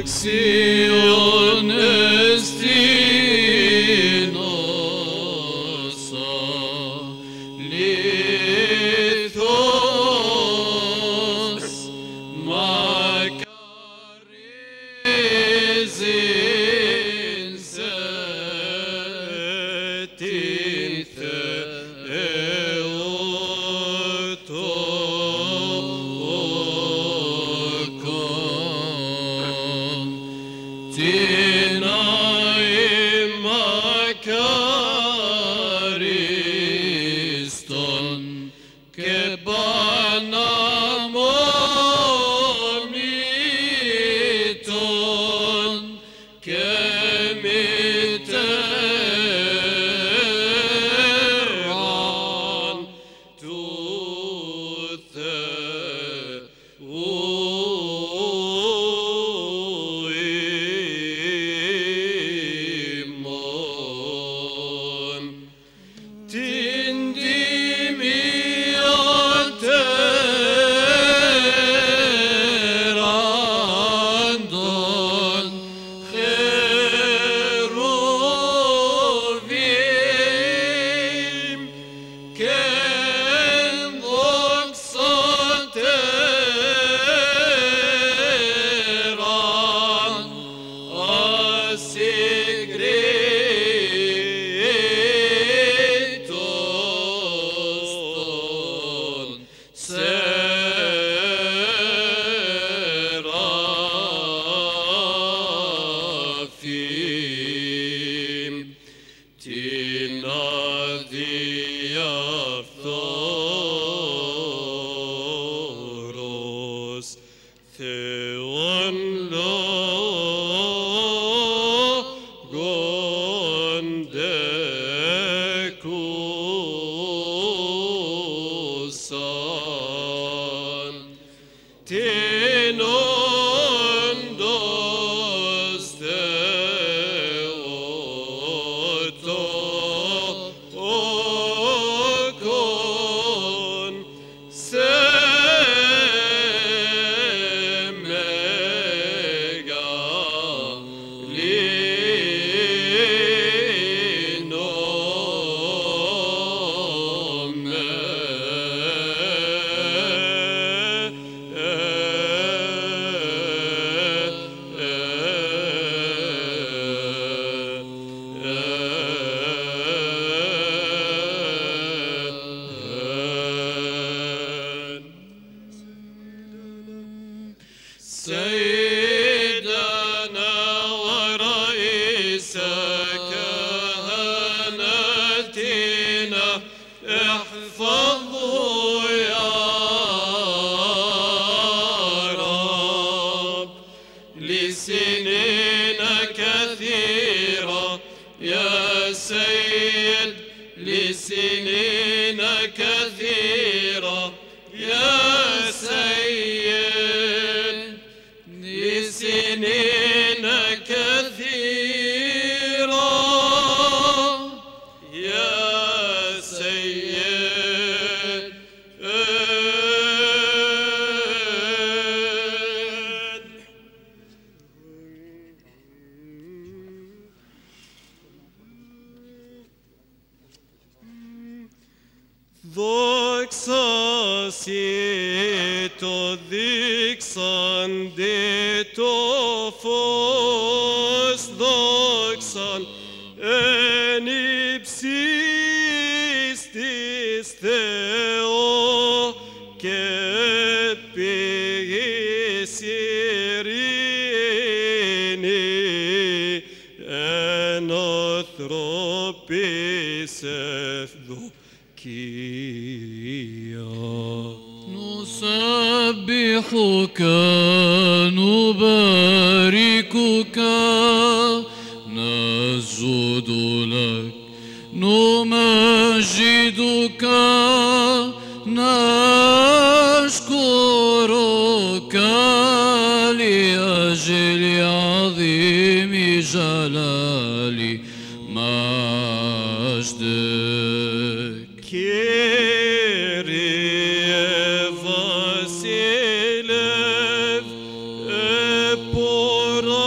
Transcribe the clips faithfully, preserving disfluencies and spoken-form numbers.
Sion estinosa lithos makarizin setin theotokon Tinai makariston kebana momiton kemiteran tuthe uimon tindimiaterandon cheruvim ken doxanteran asigritoston serafim tinadiapthoros theon logon dekusan tinondos theotokon semega سيدنا ورئيس كهنتنا احفظه يا رب لسنين كثيرة يا سيد لسنين كثيرة يا سيد لسنين كثيرة يا سيد Δόξα σοι το δείξαντε το φως, δόξαν εν υψίστης της Θεό και ποιής ειρήνη εν ανθρώπης ευδοκία. نسبحك نباركك نسجد لك نمجدك نشكرك لأجل عظيم جلال مجدك Kyrie Vasilev, Epora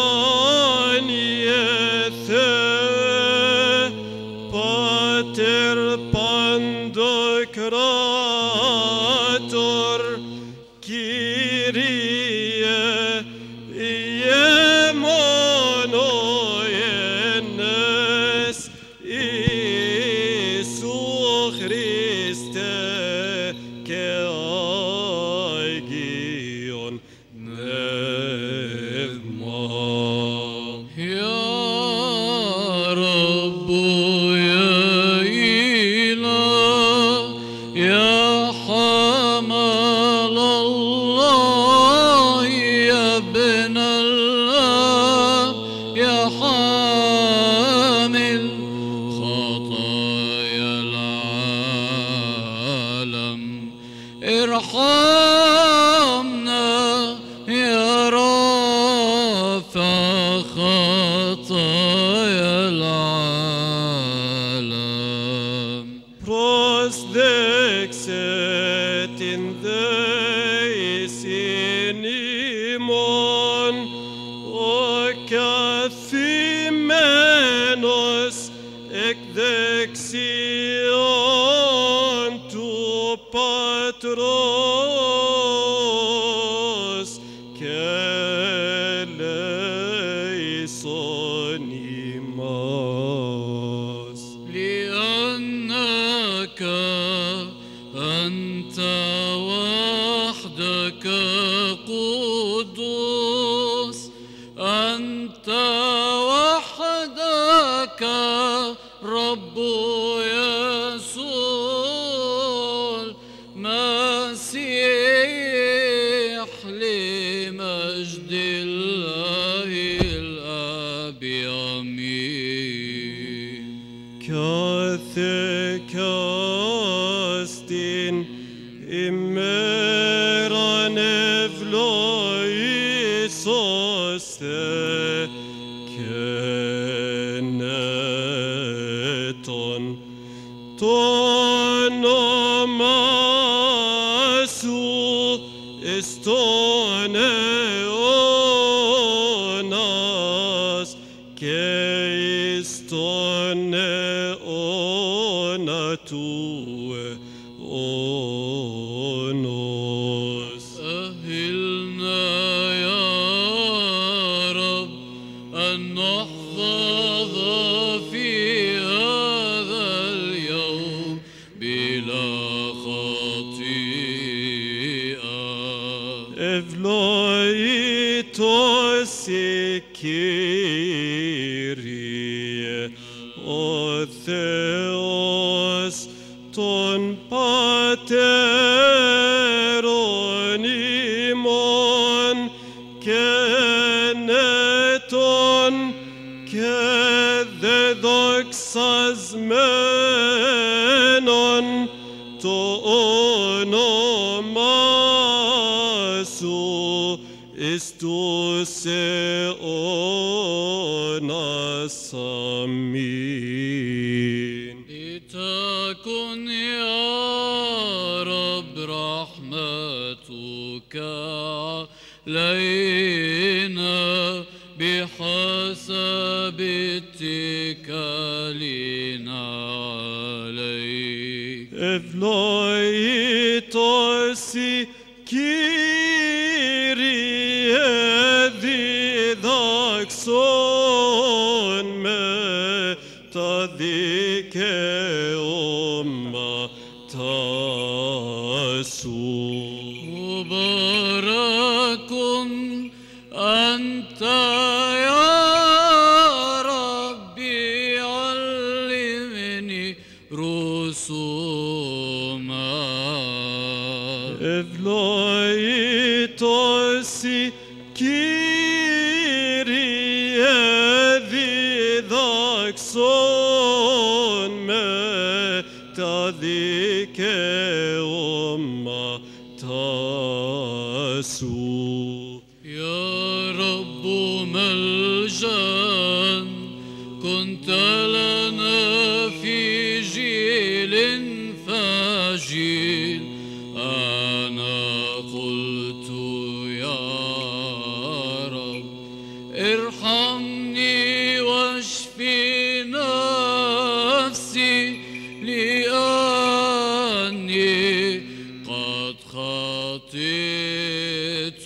خطيت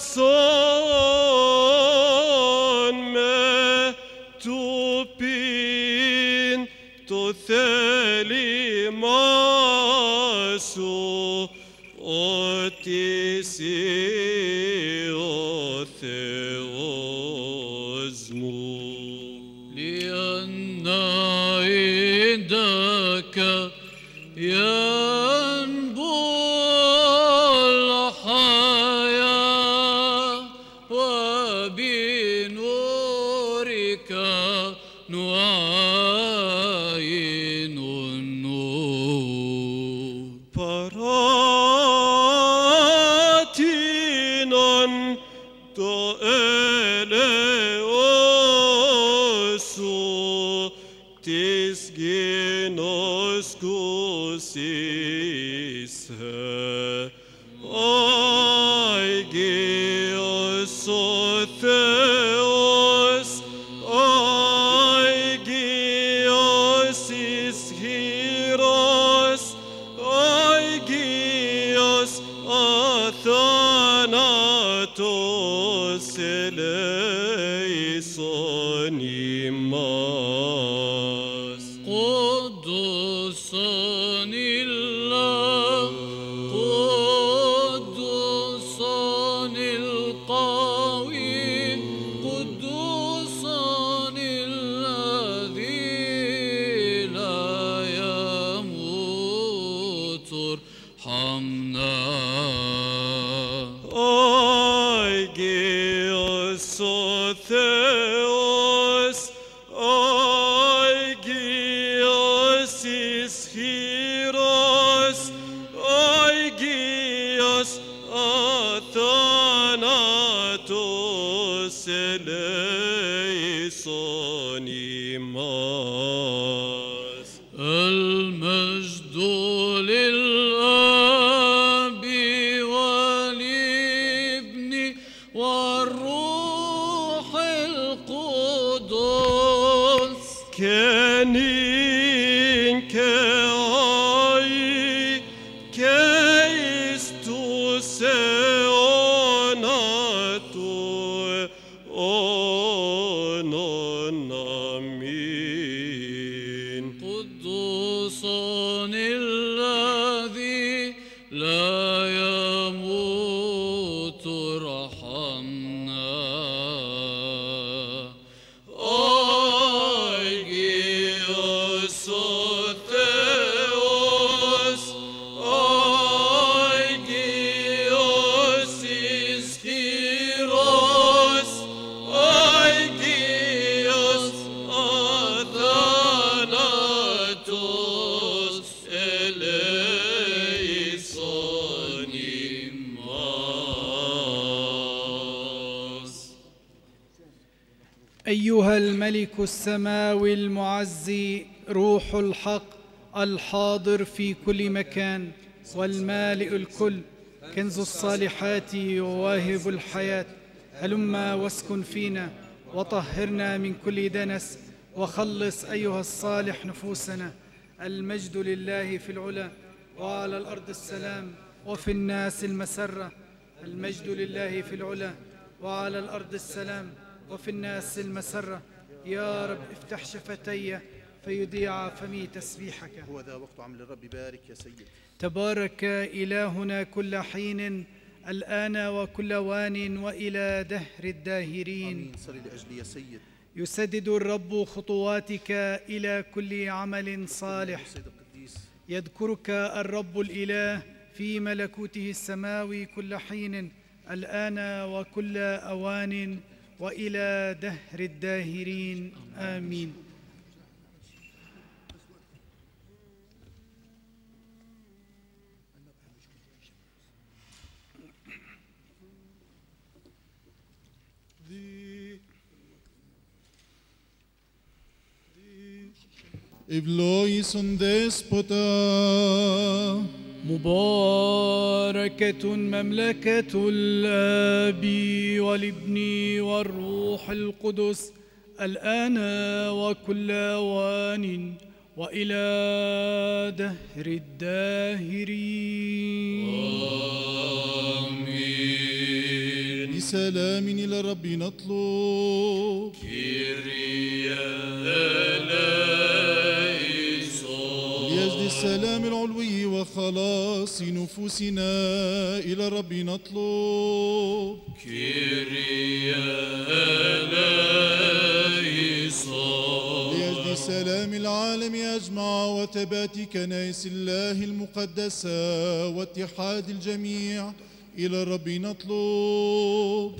son me tupin to theli masu otisi o theosmu لأن عندك ينبوع الحياة وبنورك نعاين النور paratinon to eleosu tisgenos kusise Aegeos o Theos Aegeos ischiros Aegeos athanatos eleison imas قدوس الله قدوس القوي قدوس الذي لا يموت ارحمنا Aegeos o Theos Aegeos ischiros Aegeos athanatos eleison imas المجد للآب والابن والروح القدس Kenin keai keistus eonatu onon amin قدوس الذي لا يموت ارحمنا Aegeos o Theos Aegeos ischiros Aegeos athanatos eleison imas أيها الملك السماوي المعزي روح الحق الحاضر في كل مكان والمالئ الكل كنز الصالحات وواهب الحياة هلم واسكن فينا وطهرنا من كل دنس وخلص أيها الصالح نفوسنا. المجد لله في العلا وعلى الأرض السلام وفي الناس المسرة. المجد لله في العلا وعلى الأرض السلام وفي الناس المسرة. يا رب افتح شفتي فيضيع فمي تسبيحك. هو ذا وقت عمل الرب، بارك يا سيد. تبارك إلهنا كل حين الآن وكل وان وإلى دهر الداهرين. آمين. صلي لأجلي يا سيد. يسدد الرب خطواتك إلى كل عمل صالح. سيد القديس. يذكرك الرب الإله في ملكوته السماوي كل حين الآن وكل أوان وإلى دهر الداهرين. آمين. Ευλόγησον δέσποτα. مباركة مملكة الآب والابن والروح القدس الآن وكل آوان وإلى دهر الداهرين. Η سلام إلى الرب نطلب. لأجل السلام العلوي وخلاص نفوسنا إلى الرب نطلب. لأجل سلام العالم أجمع وثبات كنائس الله المقدسة واتحاد الجميع إلى الرب نطلب.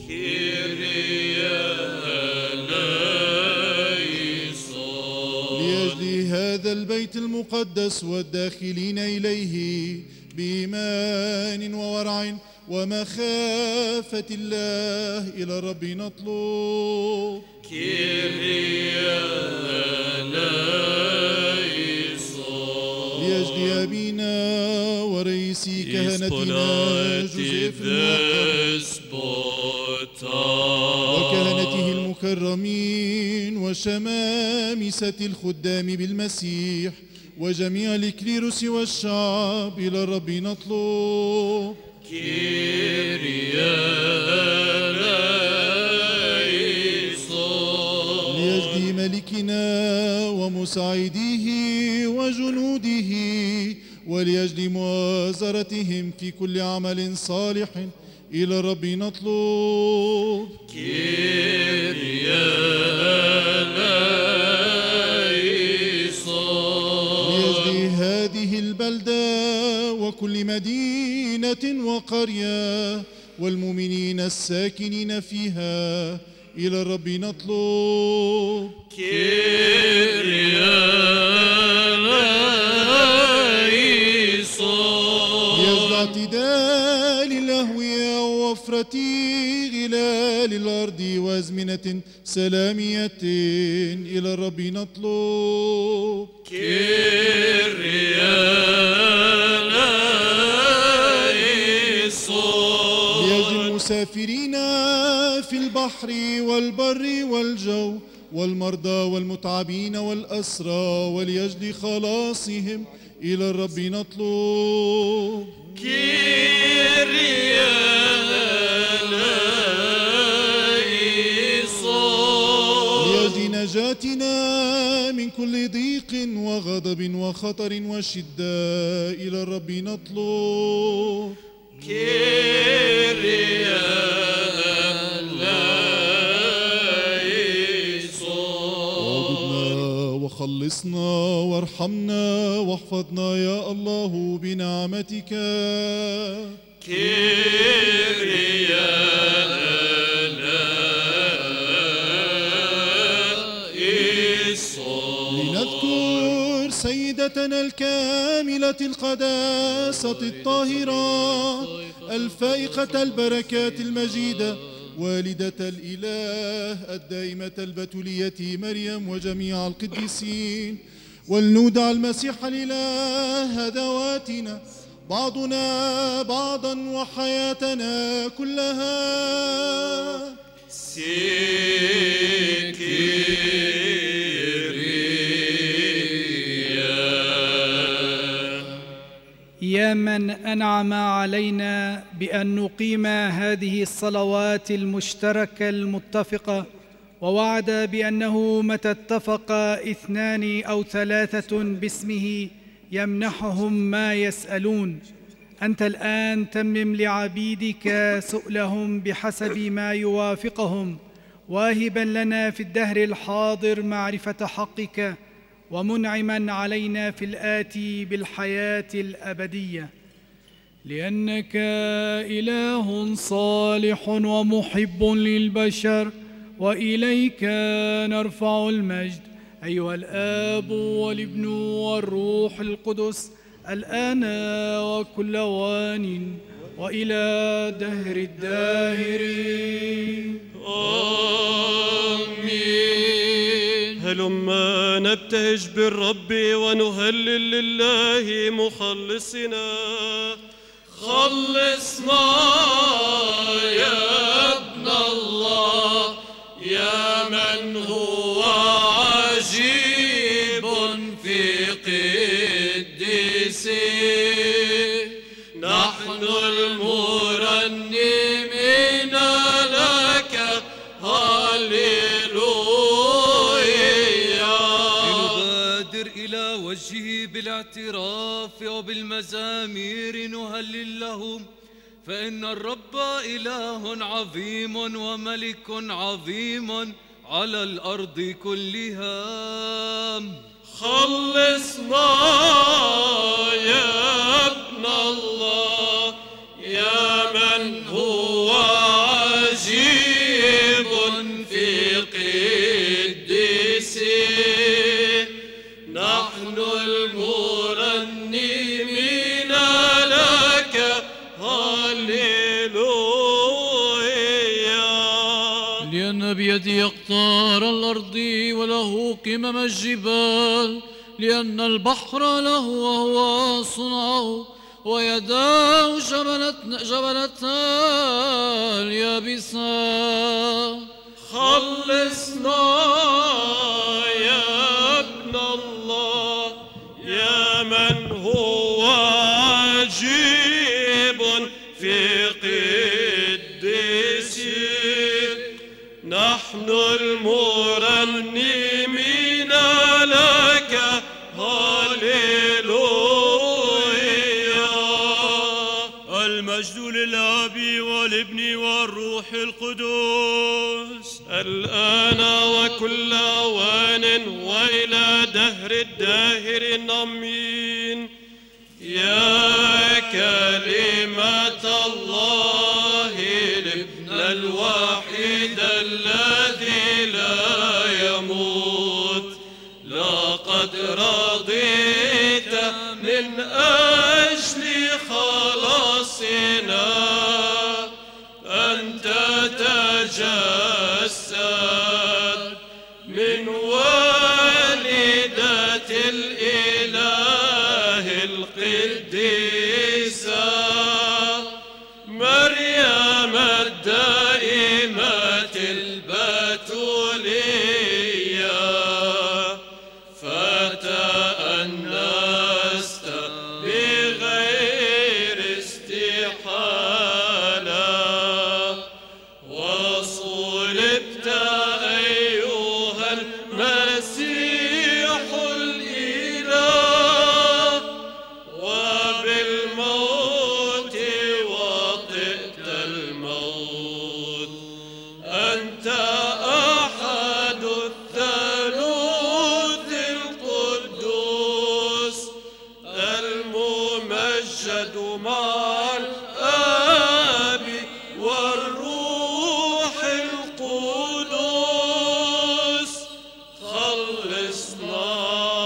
لأجل هذا البيت المقدس والداخلين إليه بإيمان وورع ومخافة الله إلى الرب نطلب. لأجل أبينا ورئيس كهنتنا جوزيف وكهنته المكرمين وشمامسة الخدام بالمسيح وجميع الإكليروس والشعب إلى الرب نطلب. لأجل ملكنا ومساعديه وجنوده ولأجل مؤازرتهم في كل عمل صالح إلى الرب نطلب. لأجل هذه البلدة وكل مدينة وقرية والمؤمنين الساكنين فيها إلى الرب نطلب. لأجل اعتدال الأهوية ووفرة غلال الأرض وأزمنة سلامية إلى الرب نطلب. لأجل المسافرين في البحر والبر والجو والمرضى والمتعبين والأسرى ولأجل خلاصهم إلى الرب نطلب. لأجل نجاتنا من كل ضيق وغضب وخطر وشدة إلى الرب نطلب. وخلصنا وارحمنا واحفظنا يا الله بنعمتك. لنذكر سيدتنا الكاملة القداسة الطاهرة الفائقة البركات المجيدة والدة الإله الدائمة البتولية مريم وجميع القديسين ولنودع المسيح الإله ذواتنا بعضنا بعضا وحياتنا كلها. يا من أنعم علينا بأن نقيم هذه الصلوات المشتركة المتفقة ووعد بأنه متى اتفق اثنان أو ثلاثة باسمه يمنحهم ما يسألون، أنت الآن تمم لعبيدك سؤلهم بحسب ما يوافقهم، واهبا لنا في الدهر الحاضر معرفة حقك ومنعما علينا في الآتي بالحياة الأبدية، لأنك إله صالح ومحب للبشر وإليك نرفع المجد أيها الآب والابن والروح القدس الآن وكل وان وإلى دهر الداهرين آمين. هلما نبتهج بالرب ونهلل لله مخلصنا. خلصنا يا ابن الله يا من هو عجيب في قدسه. نحن المرنمين وبالاعتراف وبالمزامير نهلل له، فإن الرب إله عظيم وملك عظيم على الأرض كلها. خلصنا يا ابن الله يا من هو عجيب في قدسه، نحن المرنمين لك هللويا. لأن بيدي أقطار الأرض وله قمم الجبال، لأن البحر له وهو صنعه، ويداه جبلت جبلتا اليابسة. خلصنا يا ابن الله يا من هو عجيب في قدسه، نحن المرنمين لك هللويا. المجد للآب والابن والروح القدس الآن وكل أوان وإلى دهر الداهر آمين. يا كلمة الله الابن الوحيد الذي لا يموت، لقد رضيت من أجل خلاصنا أن تتجسد من والدة الإله القديسة مريم الدائمة البتولية، فتأنست بغير استحالة، وصلبت أيها المسيح الإله، وبالموت وطئت الموت. أنت أحد الثالوث القدوس الممجد مع الآب والروح القدس. خلصنا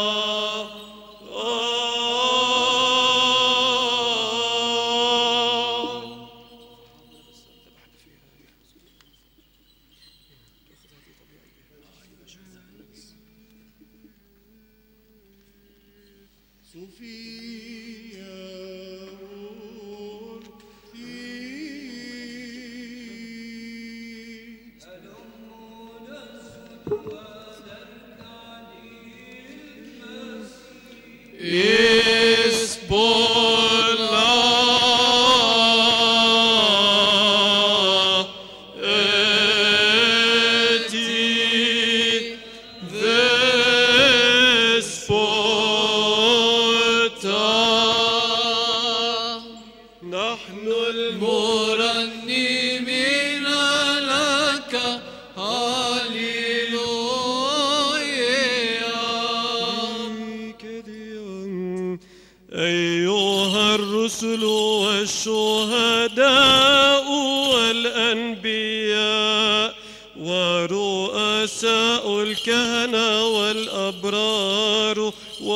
أيها الرسل والشهداء والأنبياء ورؤساء الكهنة والأبرار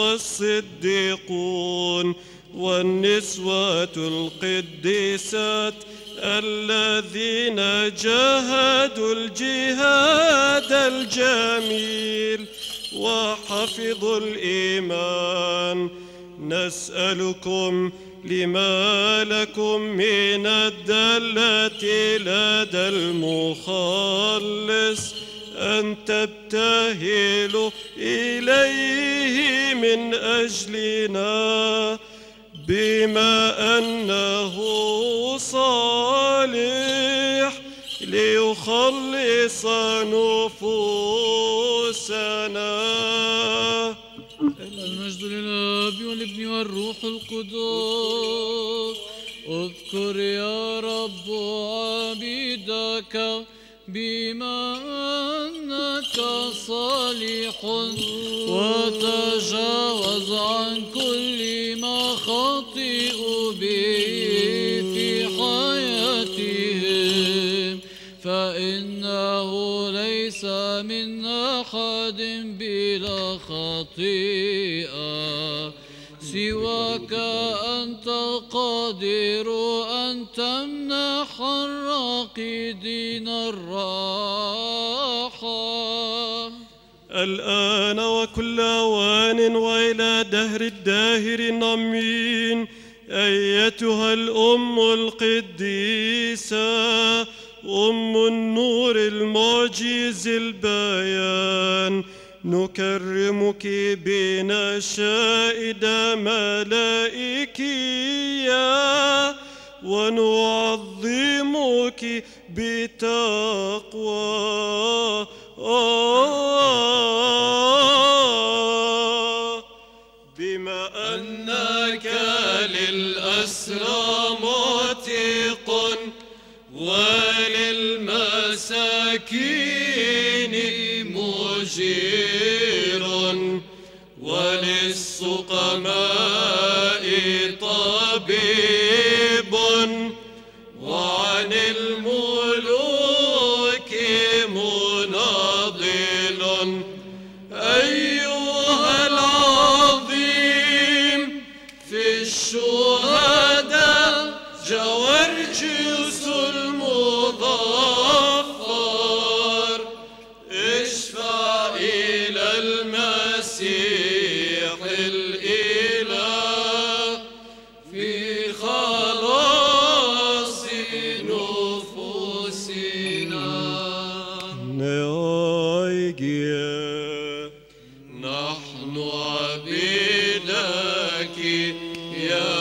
والصديقون والنسوة القديسات الذين جاهدوا الجهاد الجميل وحفظوا الإيمان، نسألكم لما لكم من الدلة لدى المخلص أن تبتهلوا إليه من أجلنا، بما أنه صالح ليخلص نفوسنا. المجد للاب والابن والروح القدس. اذكر يا رب عبيدك بما أنك صالح، وتجاوز عن كل ما خطئوا به في حياتهم، فإنه ليس من أحد بلا خطيئة سواك أنت القادر أن تمنح الراقدين الراحة الآن وكل أوان وإلى دهر الداهر آمين. أيتها الأم القديسة أم النور المعجز البيان، نكرمك بنشائد ملائكية ونعظمك بتقوى بما أنك للأسرى معتق وللمساكين مجير وللسقماء طبيب وعن الملوك مناضل. أيها العظيم في الشهداء جورجيوس المظفر، اشفع إلى المسيح الإله في خلاص نفوسنا. نحن عبيدك يا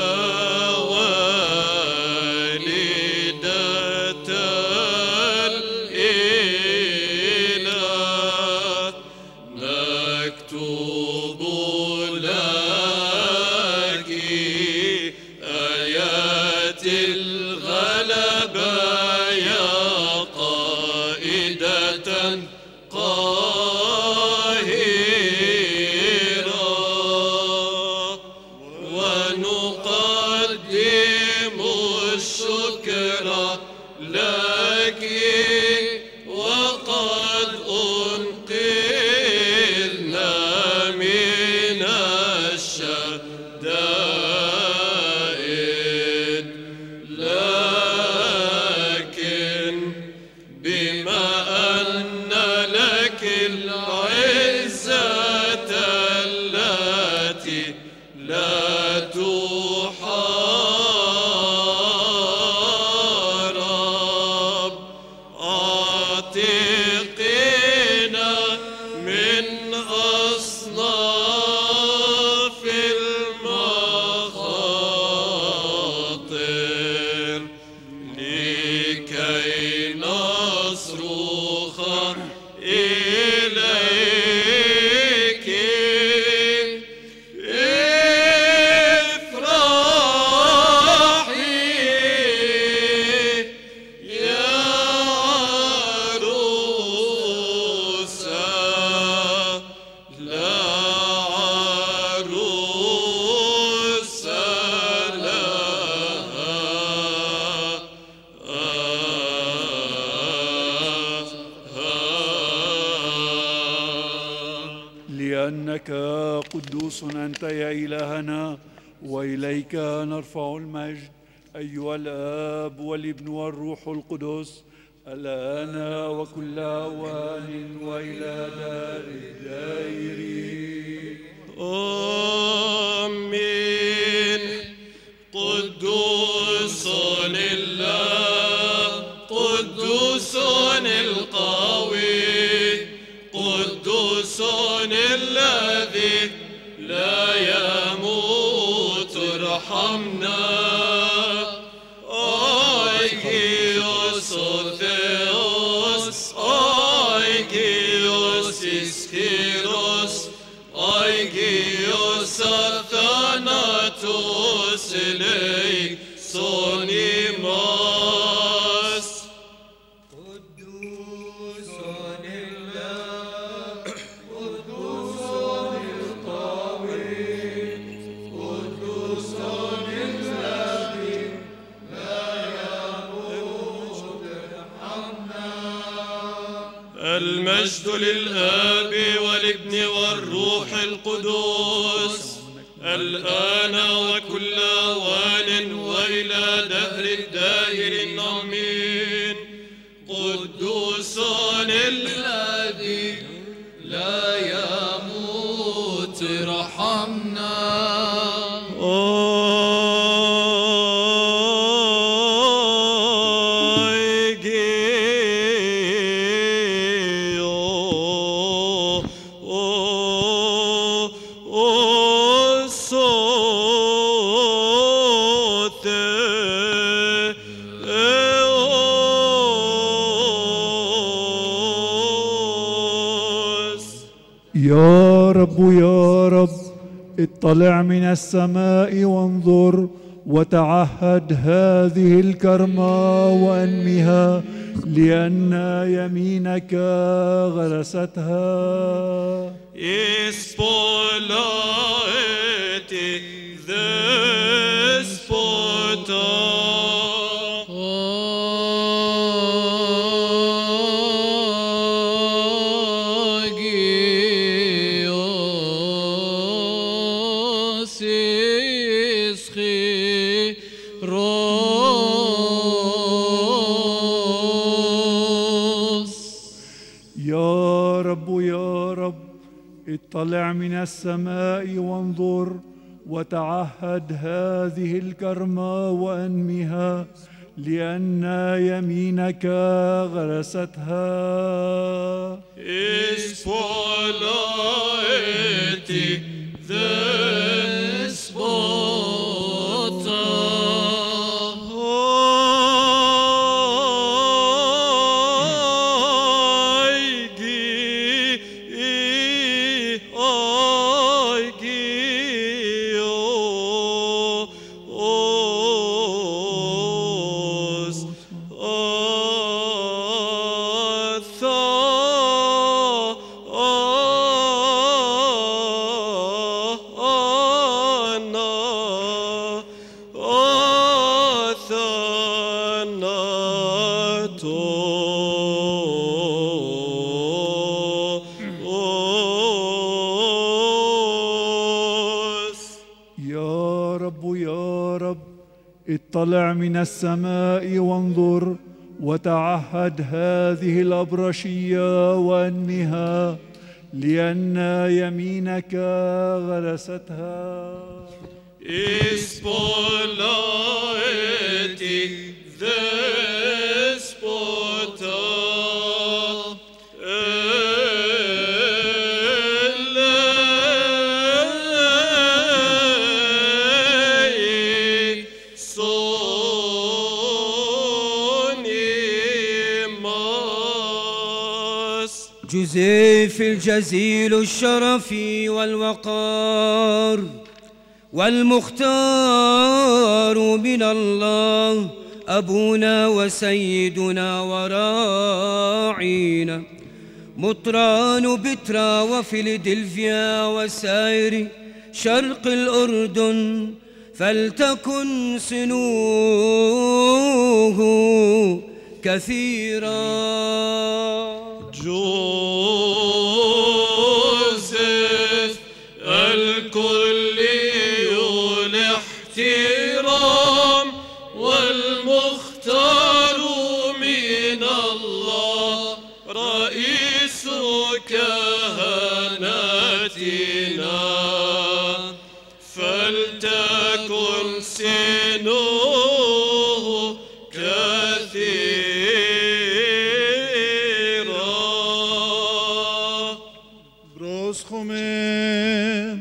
قدوس أنت يا إلهنا، وإليك نرفع المجد أيها الآب والابن والروح القدس، الآن وكل أوان وإلى دار الدائرين. آمين. قدوس الله، قدوس القوي، قدوس الذي لا يموت، ارحمنا. Aegeos Theos, Aegeos Ischiros, Aegeos المجد للآب والابن والروح القدس الآن وكل آوان وإلى دهر الداهر آمين. قدوس الذي لا يموت ارحمنا. يا رب يا رب اطلع من السماء وانظر وتعهد هذه الكرمة وأنمها لأن يمينك غرستها. Ispolite despota. اطلع من السماء وانظر وتعهد هذه الكرمة وأنمها لأن يمينك غرستها. Ispolite despota. اطلع من السماء وانظر وتعهد هذه الأبرشية وأنمها لأن يمينك غرستها. Ispolite despota. جوزيف الجزيل الشرف والوقار والمختار من الله أبونا وسيدنا وراعينا مطران بترا وفيلادلفيا وسائر شرق الأردن فلتكن سنوه كثيرا. جوزيف الكلي الاحترام والمختار من الله رئيس كهنتنا فلتكن سنوه كثيرا. بروس خمين.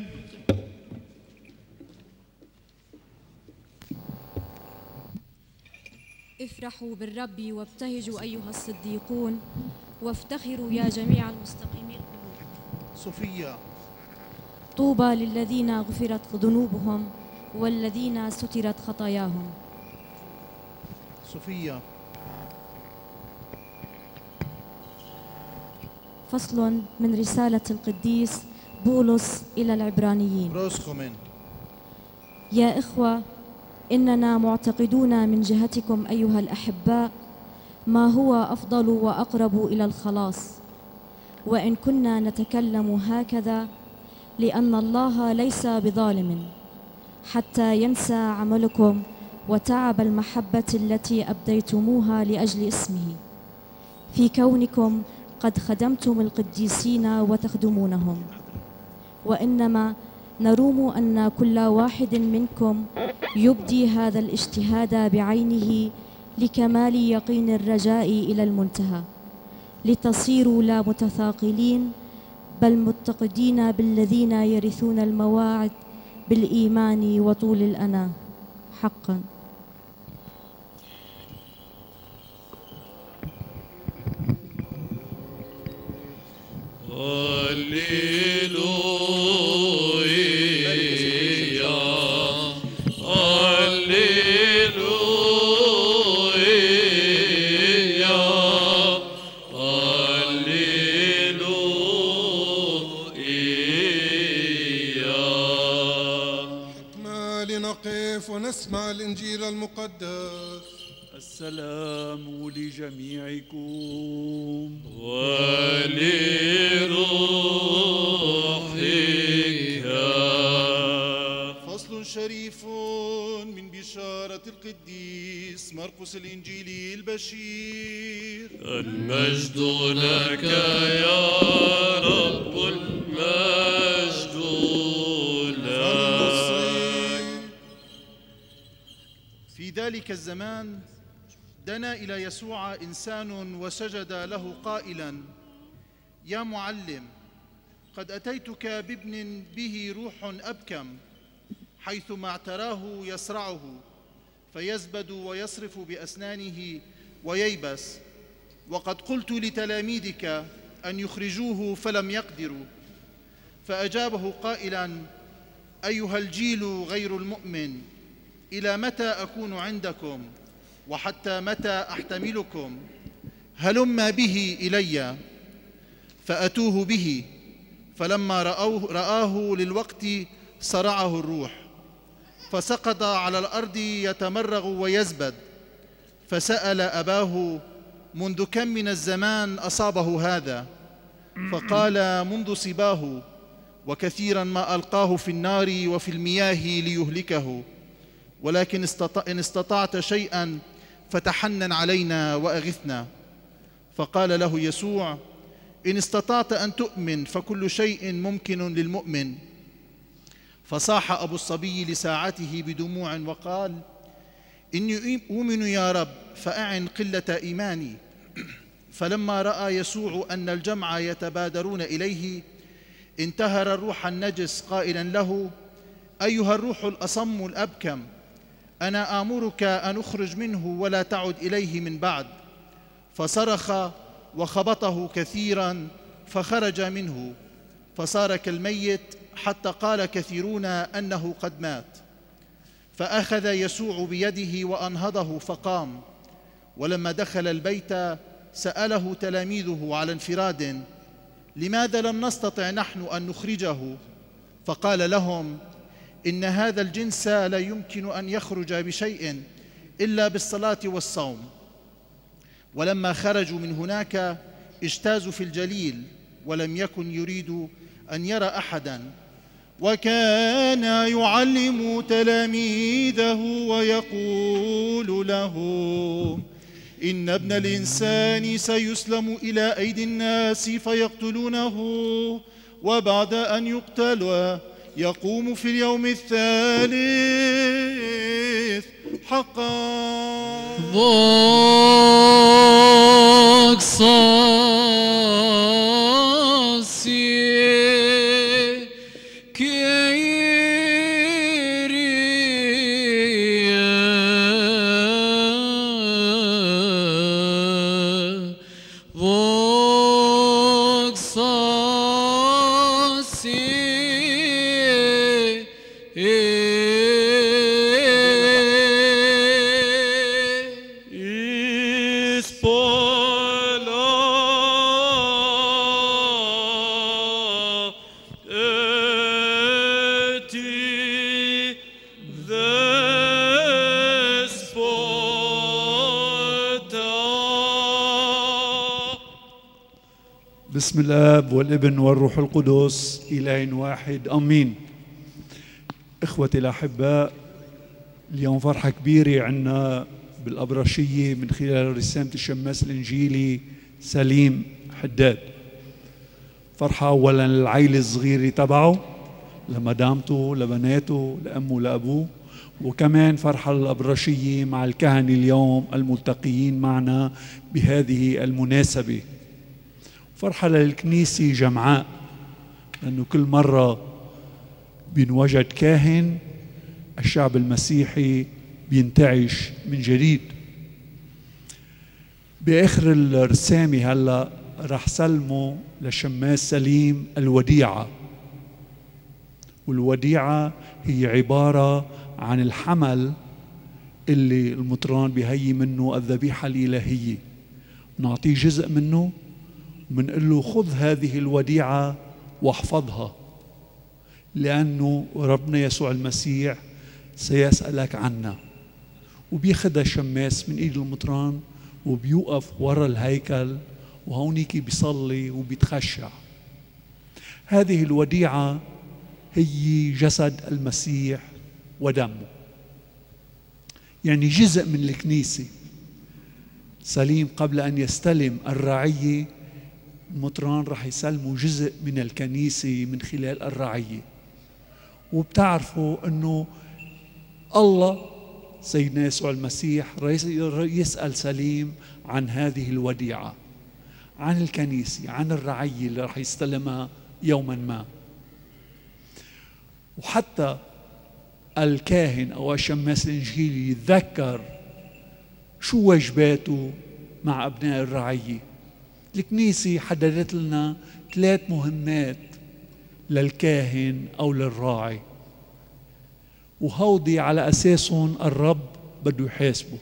افرحوا بالرب وابتهجوا أيها الصديقون وافتخروا يا جميع المستقيمين القلوب. صوفيا. طوبى للذين غفرت ذنوبهم والذين سترت خطاياهم. صوفيا. فصل من رسالة القديس بولس إلى العبرانيين. بروسخومين. يا إخوة، إننا معتقدون من جهتكم أيها الأحباء ما هو أفضل وأقرب إلى الخلاص، وإن كنا نتكلم هكذا لأن الله ليس بظالم حتى ينسى عملكم وتعب المحبة التي أبديتموها لأجل اسمه، في كونكم قد خدمتم القديسين وتخدمونهم، وإنما نروم أن كل واحد منكم يبدي هذا الاجتهاد بعينه لكمال يقين الرجاء إلى المنتهى، لتصيروا لا متثاقلين بل متقدين بالذين يرثون المواعد بالإيمان وطول الأناة حقا. ونسمع الإنجيل المقدس. السلام لجميعكم ولروحك. فصل شريف من بشارة القديس مرقس الإنجيلي البشير. المجد لك يا رب، المجد لك. في ذلك الزمان دنا إلى يسوع إنسان وسجد له قائلا: يا معلم، قد أتيتك بابن به روح أبكم، حيثما اعتراه يصرعه فيزبد ويصرف بأسنانه وييبس، وقد قلت لتلاميذك أن يخرجوه فلم يقدروا. فأجابه قائلا: أيها الجيل غير المؤمن، إلى متى أكون عندكم وحتى متى أحتملكم؟ هلم به إلي. فأتوه به، فلما رأوه رآه للوقت صرعه الروح، فسقط على الأرض يتمرغ ويزبد. فسأل أباه: منذ كم من الزمان أصابه هذا؟ فقال: منذ صباه، وكثيرا ما ألقاه في النار وفي المياه ليهلكه، ولكن إن استطعت شيئا فتحنن علينا وأغثنا. فقال له يسوع: إن استطعت أن تؤمن فكل شيء ممكن للمؤمن. فصاح أبو الصبي لساعته بدموع وقال: إني أؤمن يا رب، فأعن قلة إيماني. فلما رأى يسوع أن الجمع يتبادرون إليه انتهر الروح النجس قائلا له: أيها الروح الأصم الأبكم، أنا آمرك أن أخرج منه ولا تعد إليه من بعد. فصرخ وخبطه كثيرا فخرج منه، فصار كالميت، حتى قال كثيرون أنه قد مات. فأخذ يسوع بيده وأنهضه فقام. ولما دخل البيت سأله تلاميذه على انفراد: لماذا لم نستطع نحن أن نخرجه؟ فقال لهم: إن هذا الجنس لا يمكن أن يخرج بشيء إلا بالصلاة والصوم. ولما خرجوا من هناك اجتازوا في الجليل، ولم يكن يريد أن يرى أحدا. وكان يعلم تلاميذه ويقول لهم: إن ابن الإنسان سيسلم إلى أيدي الناس فيقتلونه، وبعد أن يقتل يقوم في اليوم الثالث حقا. ضوك صاصي بسم الآب والابن والروح القدس إله واحد آمين. إخوتي الأحباء، اليوم فرحة كبيرة عنا بالأبرشية من خلال رسالة الشماس الإنجيلي سليم حداد. فرحة أولا للعائلة الصغيرة تبعه، لمدامته، لبناته، لأمه، لأبوه، وكمان فرحة للأبرشية مع الكهنة اليوم الملتقيين معنا بهذه المناسبة. فرحة للكنيسة جمعاء، لأنه كل مرة بينوجد كاهن الشعب المسيحي بينتعش من جديد. بآخر الرسامة هلأ رح سلمه لشماس سليم الوديعة، والوديعة هي عبارة عن الحمل اللي المطران بيهيي منه الذبيحة الإلهية. نعطيه جزء منه ومنقول له خذ هذه الوديعة واحفظها، لأنه ربنا يسوع المسيح سيسألك عنها. وبياخدها الشماس من إيد المطران وبيوقف ورا الهيكل وهونيك بيصلي وبيتخشع. هذه الوديعة هي جسد المسيح ودمه، يعني جزء من الكنيسة. سليم قبل أن يستلم الرعية، المطران رح يسلموا جزء من الكنيسة من خلال الرعية. وبتعرفوا أنه الله سيدنا يسوع المسيح يسأل سليم عن هذه الوديعة، عن الكنيسة، عن الرعية اللي رح يستلمها يوما ما. وحتى الكاهن أو الشماس الإنجيلي يتذكر شو واجباته مع أبناء الرعية. الكنيسة حددت لنا ثلاث مهمات للكاهن أو للراعي، وهودي على أساسهم الرب بده يحاسبه.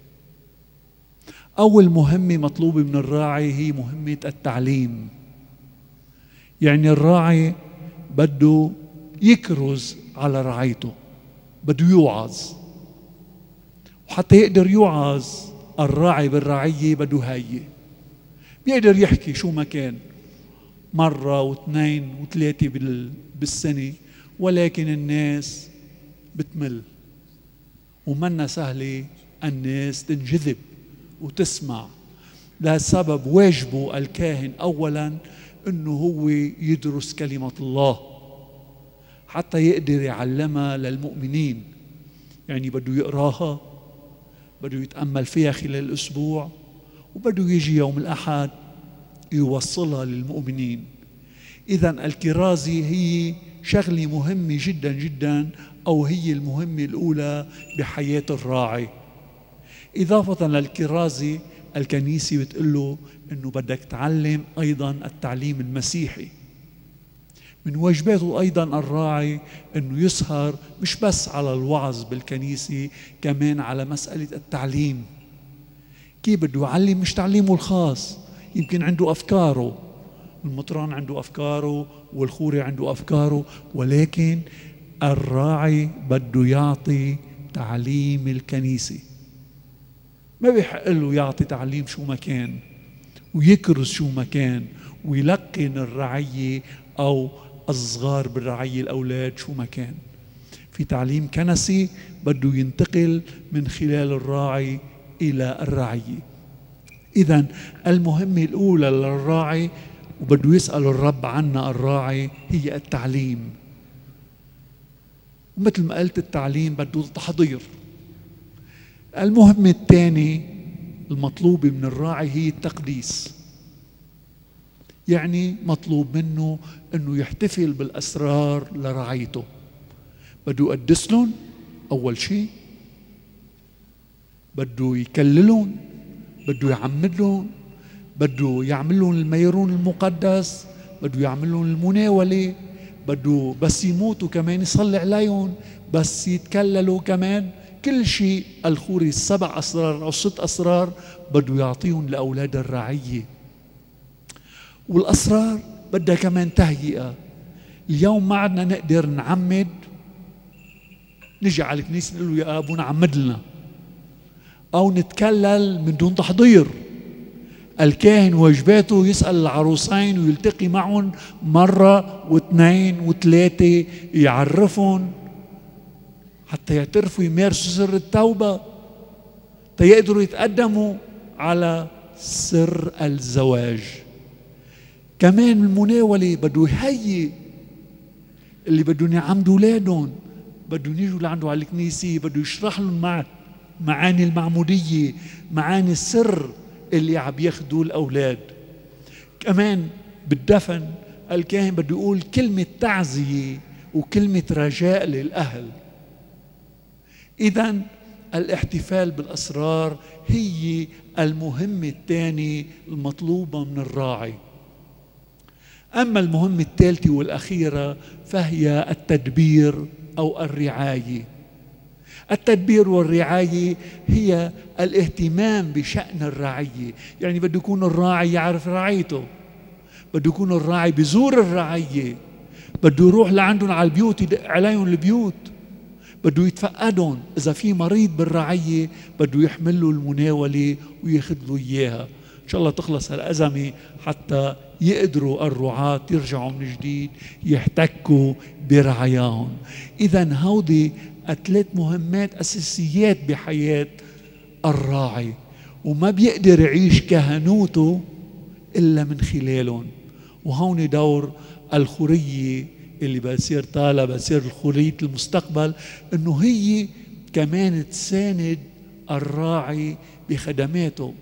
أول مهمة مطلوبة من الراعي هي مهمة التعليم، يعني الراعي بده يكرز على رعيته، بده يوعظ. وحتى يقدر يوعظ الراعي بالرعية بده هيئ، بيقدر يحكي شو ما كان مرة واثنين وثلاثة بالسنة، ولكن الناس بتمل ومنا سهلة الناس تنجذب وتسمع. لهالسبب واجبه الكاهن أولا أنه هو يدرس كلمة الله حتى يقدر يعلمها للمؤمنين. يعني بده يقراها، بده يتأمل فيها خلال الأسبوع، وبده يجي يوم الأحد يوصلها للمؤمنين. إذن الكرازة هي شغلة مهمة جدا جدا، أو هي المهمة الأولى بحياة الراعي. إضافة للكرازة، الكنيسة بتقول له أنه بدك تعلم أيضا التعليم المسيحي. من واجباته أيضا الراعي أنه يسهر مش بس على الوعظ بالكنيسة، كمان على مسألة التعليم. كيف بده يعلم؟ مش تعليمه الخاص، يمكن عنده أفكاره، المطران عنده أفكاره والخوري عنده أفكاره، ولكن الراعي بده يعطي تعليم الكنيسة. ما بيحق له يعطي تعليم شو ما كان ويكرز شو ما كان ويلقن الرعية أو الصغار بالرعية الأولاد شو ما كان. في تعليم كنسي بده ينتقل من خلال الراعي إلى الرعية. إذن المهمة الأولى للراعي وبده يسأل الرب عنها الراعي هي التعليم. ومثل ما قلت التعليم بده تحضير. المهمة الثانية المطلوبة من الراعي هي التقديس. يعني مطلوب منه أنه يحتفل بالأسرار لرعيته. بده يقدس لهم أول شيء، بده يكللهم، بده يعمد لهم، بده يعمل لهم الميرون المقدس، بده يعمل لهم المناولة، بده بس يموتوا كمان يصلي عليهم، بس يتكللوا كمان. كل شيء الخوري السبع أسرار أو ست أسرار بده يعطيهم لأولاد الرعية. والأسرار بدها كمان تهيئة. اليوم ما عدنا نقدر نعمد، نجي على الكنيسة نقول له يا أبونا عمد لنا، أو نتكلل من دون تحضير. الكاهن واجباته يسأل العروسين ويلتقي معهم مرة واثنين وثلاثة، يعرفهم حتى يعترفوا يمارسوا سر التوبة، تيقدروا يتقدموا على سر الزواج. كمان المناولة بده يهيئ اللي بدهم يعمدوا أولادهم، بدهم يجوا لعنده على الكنيسة، بده يشرح لهم مع معاني المعمودية، معاني السر اللي عم ياخدوا الأولاد. كمان بالدفن الكاهن بده يقول كلمة تعزية وكلمة رجاء للأهل. إذن الاحتفال بالأسرار هي المهمة الثانية المطلوبة من الراعي. أما المهمة الثالثة والأخيرة فهي التدبير أو الرعاية. التدبير والرعاية هي الاهتمام بشأن الرعية، يعني بده يكون الراعي يعرف رعيته، بده يكون الراعي بزور الرعية، بده يروح لعندهم على البيوت يدق عليهم البيوت، بده يتفقدهم، إذا في مريض بالرعية بده يحمل له المناولة وياخذ له إياها. إن شاء الله تخلص الأزمة حتى يقدروا الرعاة يرجعوا من جديد يحتكوا برعاياهم. إذن هودي ثلاث مهمات أساسيات بحياة الراعي، وما بيقدر يعيش كهنوته إلا من خلالهم. وهون دور الخورية اللي بصير طالع، بصير الخورية المستقبل، إنه هي كمان تساند الراعي بخدماته.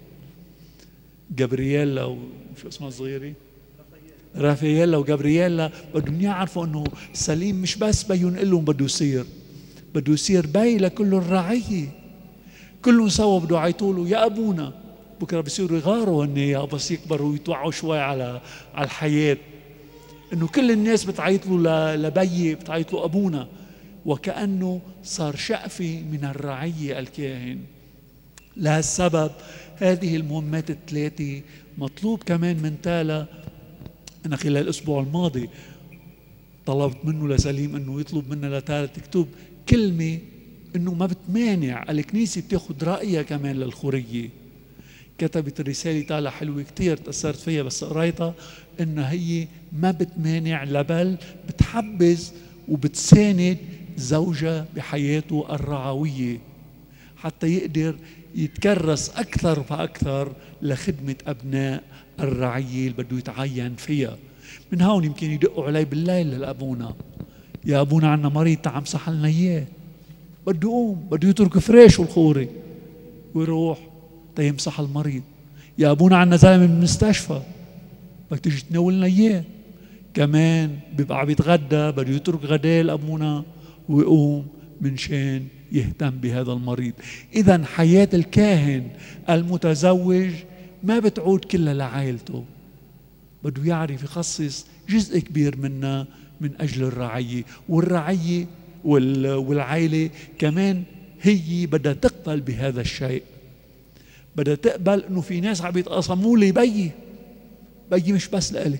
جابرييلا وشو اسمها الصغيرة؟ رافائيلا وجابرييلا بدهم يعرفوا إنه سليم مش بس بيون لهم بده يصير، بده يصير بي لكل الرعية، كلهم سوا بده يعيطوا له يا أبونا. بكرة بصيروا يغاروا هن بس يكبروا ويتوعوا شوي على على الحياة، إنه كل الناس بتعيط له لبي، بتعيط له أبونا، وكأنه صار شقفة من الرعية الكاهن. لهالسبب هذه المهمات الثلاثة مطلوب كمان من تالا. أنا خلال الأسبوع الماضي طلبت منه لسليم أنه يطلب منا لتالا تكتب كلمة أنه ما بتمانع الكنيسة بتاخد رأيها كمان للخورية. كتبت رسالة تالا حلوة كتير تأثرت فيها بس قريتها، أنها هي ما بتمانع لبل بتحبز وبتساند زوجها بحياته الرعوية حتى يقدر يتكرس أكثر فأكثر لخدمة أبناء الرعية اللي بده يتعين فيها. من هون يمكن يدقوا علي بالليل للأبونا، يا أبونا عنا مريض تعم صحلنا إياه، بده يقوم، بده يترك فريشه الخوري ويروح تيمسح المريض. يا أبونا عنا زلمة من المستشفى بدك تيجي تناولنا إياه. كمان بيبقى عم يتغدى، بده يترك غداء لأبونا ويقوم من شان يهتم بهذا المريض. إذن حياة الكاهن المتزوج ما بتعود كلها لعائلته، بده يعرف يخصص جزء كبير منها من أجل الرعية، والرعية والعائلة كمان هي بدها تقبل بهذا الشيء، بدها تقبل إنه في ناس عم يتقاسموا لي بيي، بيي مش بس لإلي،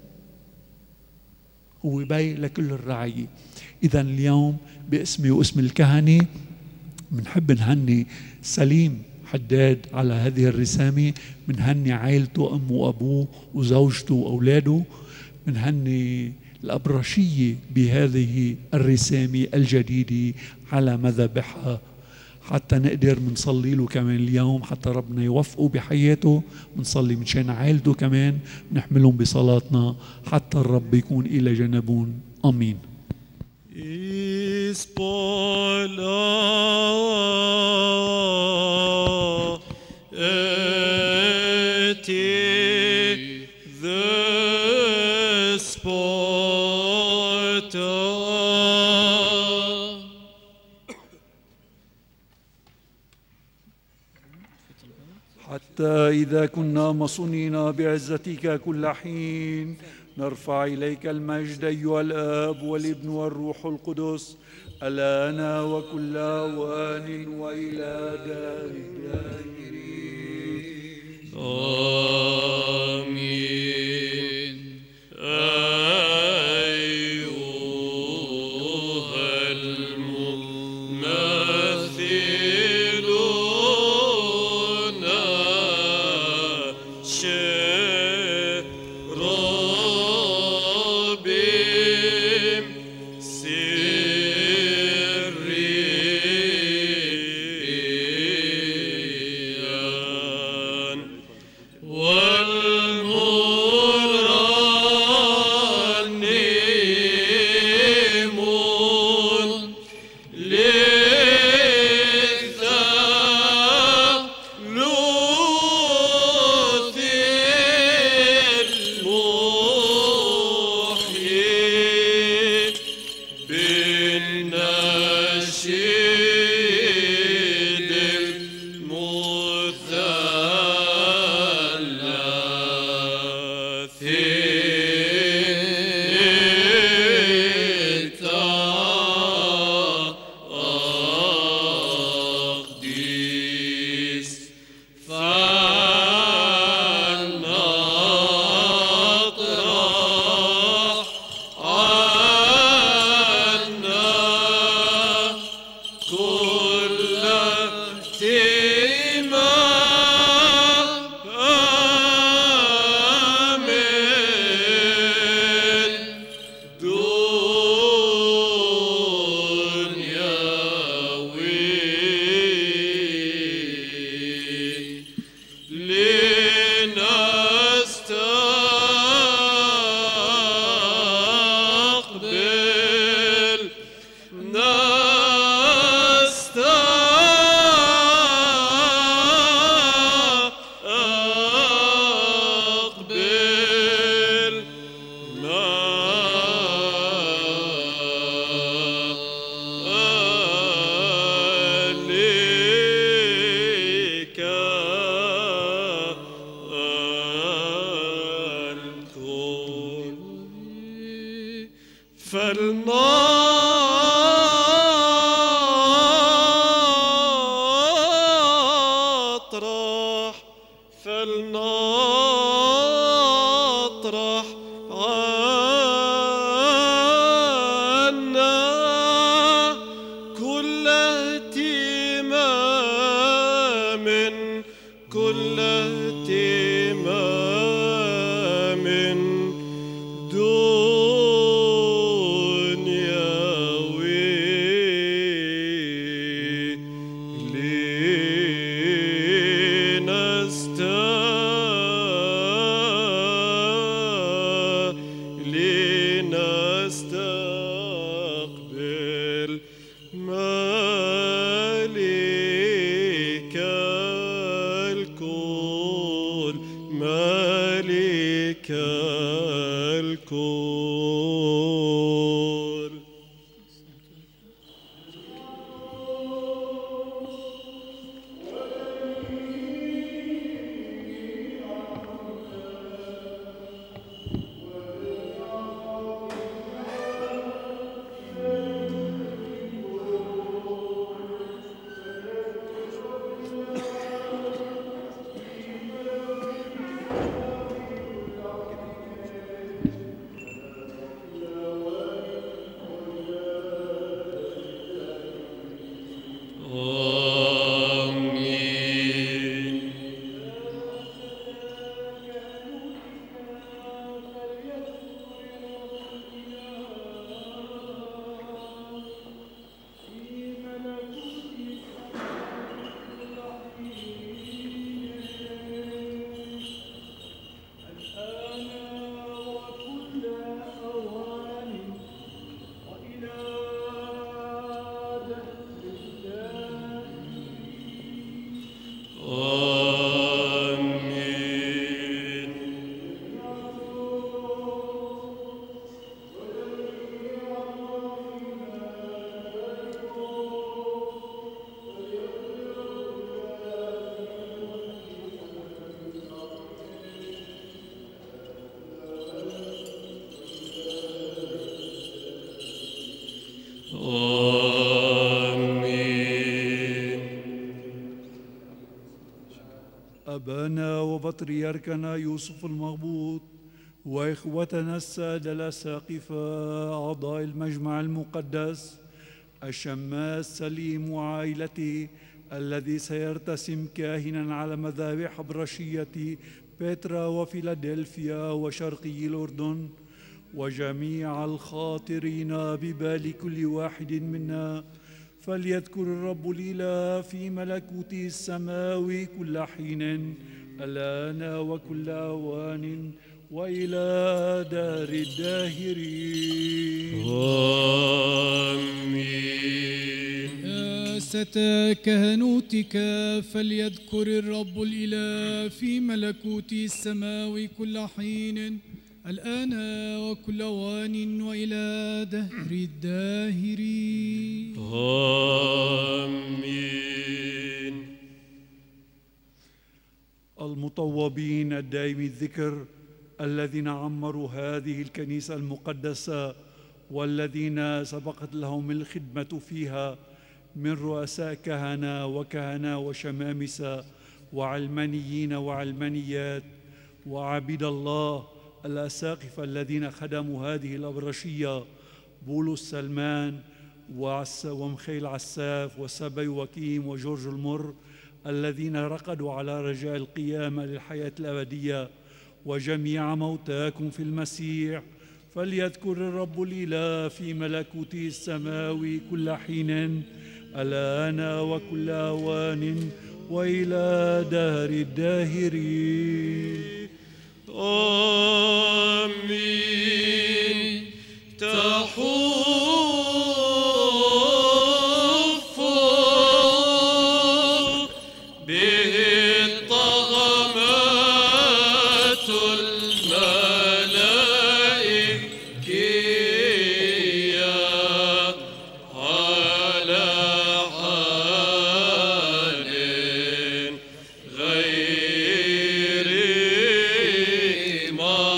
هو بي لكل الرعية. إذن اليوم باسمي واسم الكهنة بنحب نهني سليم حداد على هذه الرسامة، بنهني عائلته أمه وأبوه وزوجته وأولاده، بنهني الأبرشية بهذه الرسامة الجديدة على مذابحها، حتى نقدر منصلي له كمان اليوم حتى ربنا يوفقه بحياته، منصلي من شان عائلته كمان، نحملهم بصلاتنا حتى الرب يكون إلى جنبون. آمين. Ispola eti the spota حتى إذا كنا مصونين بعزتك كل حين نرفع إليك المجد أيها الآب والابن والروح القدس الآن وكل أوان وإلى دار الدائرين. آمين. أيها الممثلون فلنطرح فلنطرح عنا كل اهتمام كل اهتمام دنيوي لنستقبل ملك الكل ملك الكل. أبانا وبطريركنا يوسف المغبوط وإخوتنا السادة الأساقفة أعضاء المجمع المقدس الشماس سليم وعائلته الذي سيرتسم كاهنا على مذابح برشية بيترا وفيلادلفيا وشرقي الأردن، وجميع الخاطرين ببال كل واحد منا، فليذكر الرب الإله في ملكوته السماوي كل حين الآن وكل أوان وإلى دار الداهرين. آمين. يا كهنوتك فليذكر الرب الإله في ملكوته السماوي كل حين الآن وكل أوان وإلى دهر الداهرين. آمين. المطوبين الدائم الذكر الذين عمروا هذه الكنيسة المقدسة والذين سبقت لهم الخدمة فيها من رؤساء كهنة وكهنة وشمامسة وعلمانيين وعلمانيات وعبيد الله الأساقفة الذين خدموا هذه الأبرشية، بولس سلمان ومخيل عساف وسبي وكيم وجورج المر الذين رقدوا على رجاء القيامة للحياة الأبدية، وجميع موتاكم في المسيح، فليذكر الرب الإله في ملكوته السماوي كل حين الآن وكل أوان وإلى دهر الداهرين. آمين. تحف به الطغمات الملائكية على حال غير ما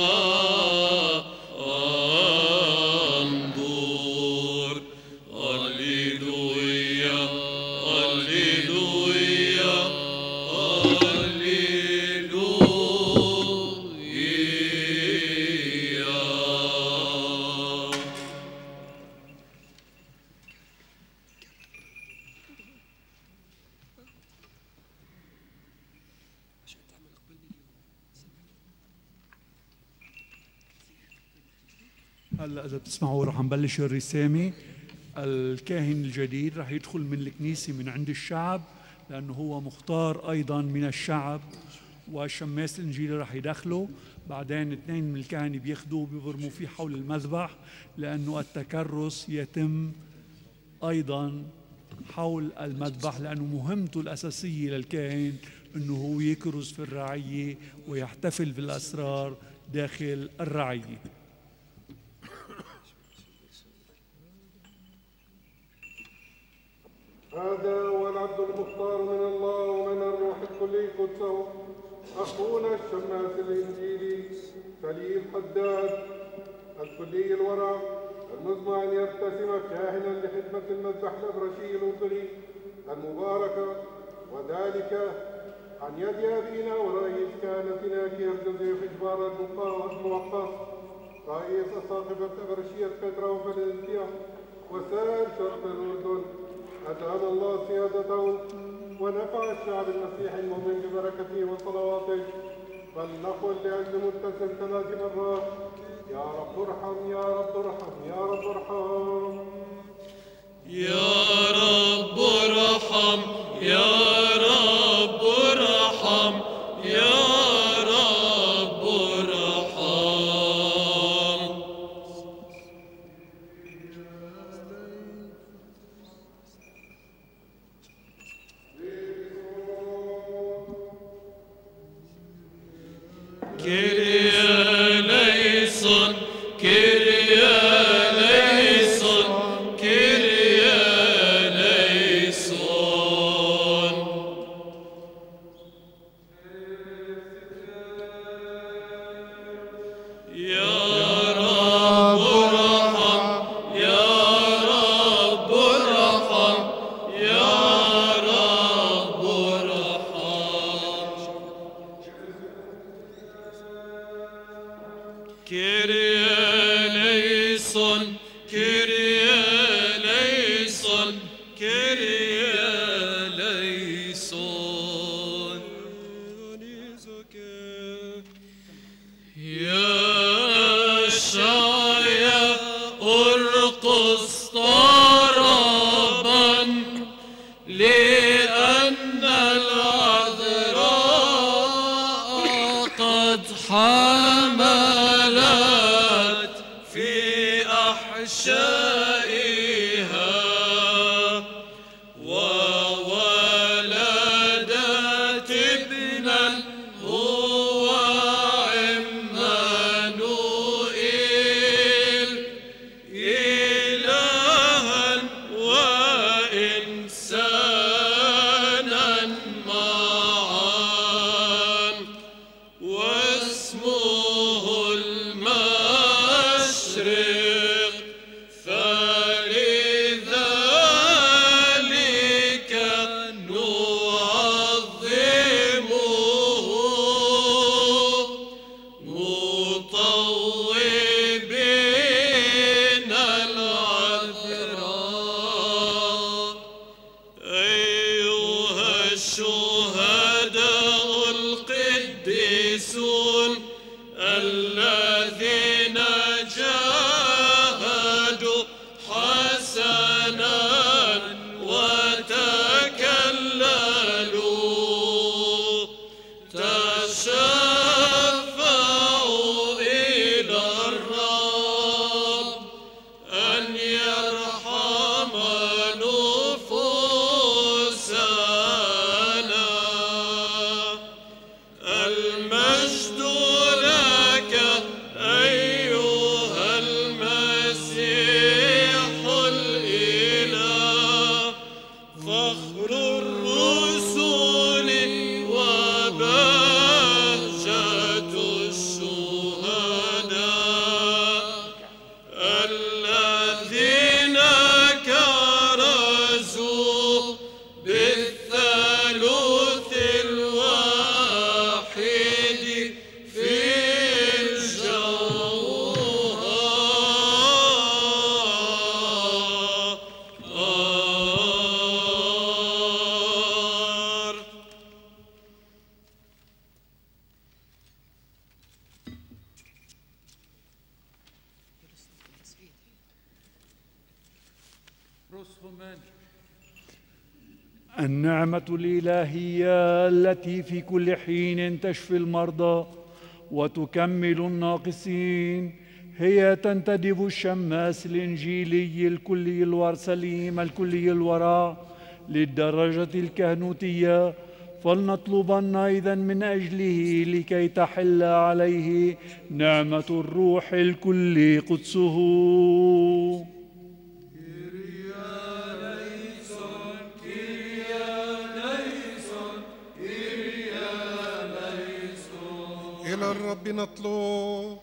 هلا اذا بتسمعوا رح نبلش الرسامه. الكاهن الجديد رح يدخل من الكنيسه من عند الشعب لانه هو مختار ايضا من الشعب، والشماس الانجيلي رح يدخلوا. بعدين اثنين من الكهنه بياخذوه بيبرموا فيه حول المذبح، لانه التكرس يتم ايضا حول المذبح، لانه مهمته الاساسيه للكاهن انه هو يكرز في الرعيه ويحتفل بالاسرار داخل الرعيه. هذا هو العبد المختار من الله ومن الروح القدس قدسه، أخونا الشماس الإنجيلي سليم حداد الكلي الورع، المزمع أن يرتسم كاهنا لخدمة المذبح الأبرشي الأردني المباركة، وذلك عن يد أبينا ورئيس كهنتنا كير جوزيف إجبار الموقف، رئيس أساقفة الأبرشية بترا وفلسطين وسائر شرق الأردن. أدام الله سيادته ونفع الشعب المسيحي المؤمن ببركته وصلواته. فلنقل لأجل متسم ثلاث مرات: يا رب ارحم، يا رب ارحم، يا رب ارحم، يا رب ارحم، يا رب ارحم، يا رب ارحم. كيريا ليسون، كيريا ليسون، كيريا ليسون. يا رب ارحم، يا رب ارحم، يا رب ارحم. كيريا ليسون، كيريا ليسون، كيريا ليسون. يا شايا ارقص طربا، لأن العذراء قد حملت في أحشائها وولدت ابنا هو عمانوئيل، إلها وإنسانا معا، واسمه المشرق، فلذلك نعظمه مطوبين العذراء. أيها الشهداء القديسون الذين جاهدوا حسنا وتكللوا، تشفعوا إلى الرب أن يرحم نفوسنا. المجد لك أيها النعمة الإلهية التي في كل حين تشفي المرضى وتكمل الناقصين هي تنتدب الشماس الإنجيلي الكلي الور سليم الكلي الورع للدرجة الكهنوتية، فلنطلبن أيضا من أجله لكي تحل عليه نعمة الروح الكلي قدسه. إلى الرب نطلب.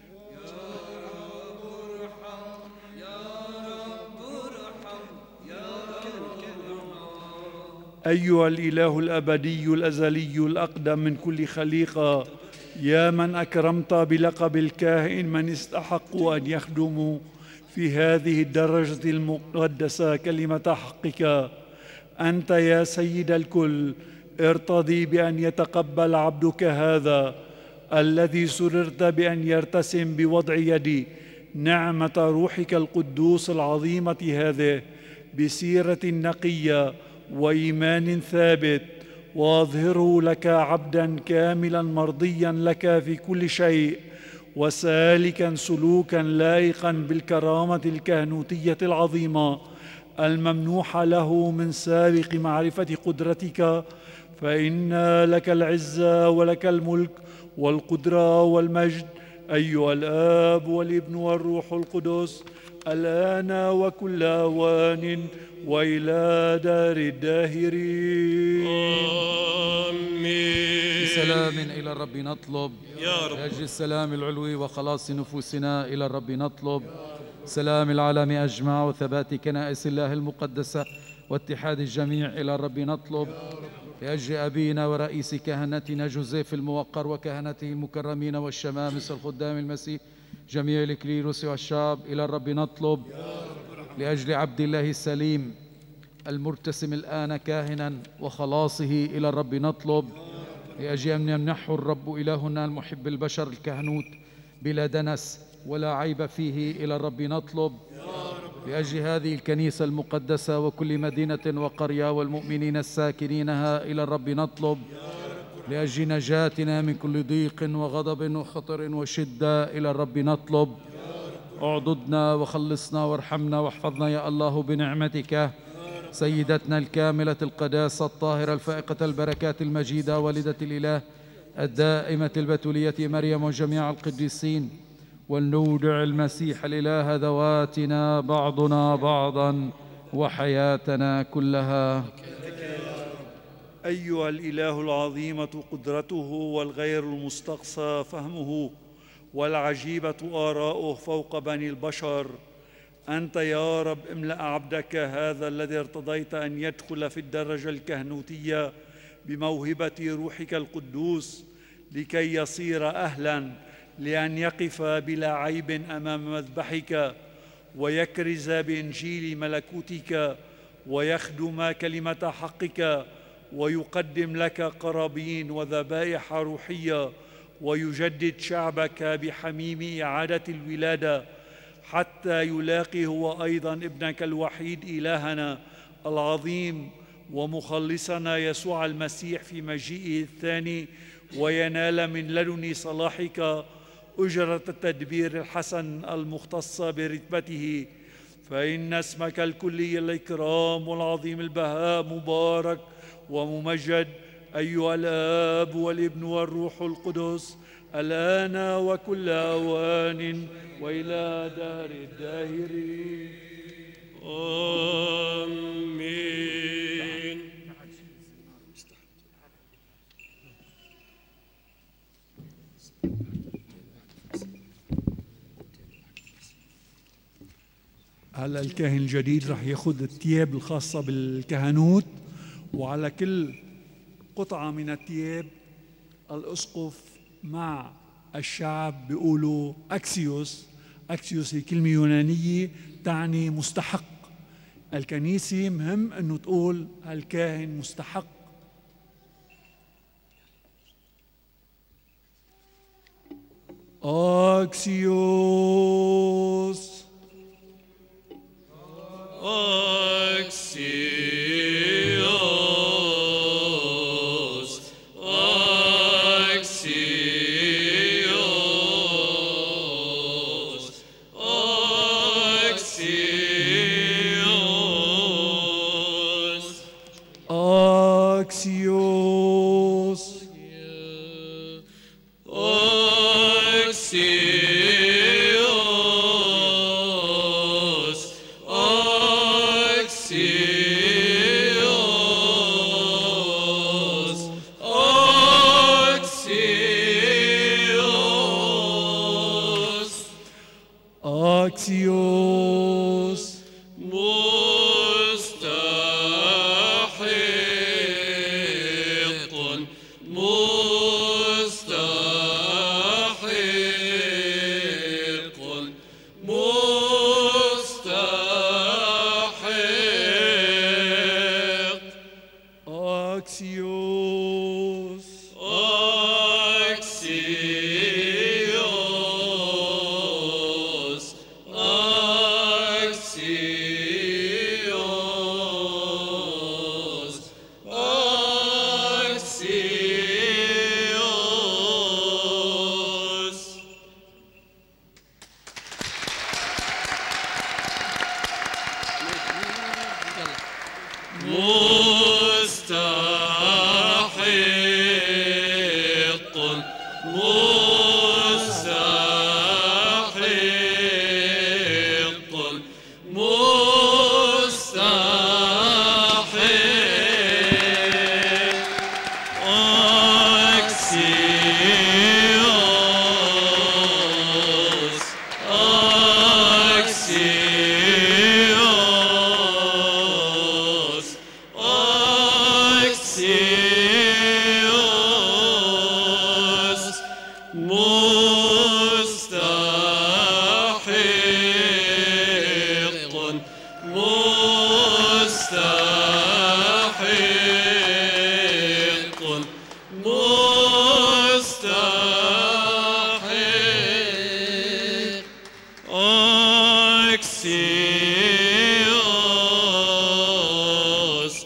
أيها الإله الأبدي الأزلي الأقدم من كل خليقة، يا من أكرمت بلقب الكاهن من استحقوا أن يخدموا في هذه الدرجة المقدسة كلمة حقك، أنت يا سيد الكل ارتضي بأن يتقبل عبدك هذا الذي سررت بأن يرتسم بوضع يدي نعمة روحك القدوس العظيمة هذه بسيرة نقية وإيمان ثابت، واظهره لك عبدا كاملا مرضيا لك في كل شيء وسالكا سلوكا لائقا بالكرامة الكهنوتية العظيمة الممنوحة له من سابق معرفة قدرتك، فإن لك العزة ولك الملك والقدرة والمجد أيها الآب والابن والروح القدس الآن وكل أوان وإلى دار الداهرين. آمين. بسلام إلى الرب نطلب يا رب. لأجل السلام العلوي وخلاص نفوسنا إلى الرب نطلب سلام العالم أجمع وثبات كنائس الله المقدسة واتحاد الجميع إلى الرب نطلب لأجل أبينا ورئيس كهنتنا جوزيف الموقر وكهنته المكرمين والشمامسة الخدام المسيح جميع الكليروس والشعب إلى الرب نطلب لأجل عبد الله السليم المرتسم الآن كاهنا وخلاصه إلى الرب نطلب لأجل أن يمنحه الرب إلهنا المحب البشر الكهنوت بلا دنس ولا عيب فيه إلى الرب نطلب لأجل هذه الكنيسة المقدسة وكل مدينة وقرية والمؤمنين الساكنينها إلى الرب نطلب لأجل نجاتنا من كل ضيق وغضب وخطر وشدة إلى الرب نطلب اعضدنا وخلصنا وارحمنا واحفظنا يا الله بنعمتك سيدتنا الكاملة القداسة الطاهرة الفائقة البركات المجيدة والدة الإله الدائمة البتولية مريم وجميع القديسين ولنودع المسيح الإله ذواتنا بعضنا بعضا وحياتنا كلها. أيها الإله العظيمة قدرته والغير المستقصى فهمه والعجيبة آراؤه فوق بني البشر، أنت يا رب املأ عبدك هذا الذي ارتضيت أن يدخل في الدرجة الكهنوتية بموهبة روحك القدوس لكي يصير أهلاً لأن يقف بلا عيب أمام مذبحك ويكرز بإنجيل ملكوتك ويخدم كلمة حقك ويقدم لك قرابين وذبائح روحية ويجدد شعبك بحميم إعادة الولادة حتى يلاقي هو أيضا ابنك الوحيد إلهنا العظيم ومخلصنا يسوع المسيح في مجيئه الثاني وينال من لدن صلاحك أجرة التدبير الحسن المختصة برتبته، فإن اسمك الكلي الإكرام والعظيم البهاء مبارك وممجد أيها الآب والابن والروح القدس الآن وكل أوان وإلى دار الداهرين. آمين. هلا الكاهن الجديد رح ياخذ الثياب الخاصة بالكهنوت، وعلى كل قطعة من الثياب الأسقف مع الشعب بيقولوا أكسيوس. أكسيوس هي كلمة يونانية تعني مستحق. الكنيسة مهم أنه تقول الكاهن مستحق. أكسيوس. آه أكسيوس مستحق مستحق مستحق أكسيوس أكسيوس أكسيوس أكسيوس مستحق مستحق مستحق أكسيوس أكسيوس أكسيوس مستحق مستحق مستحق أكسيوس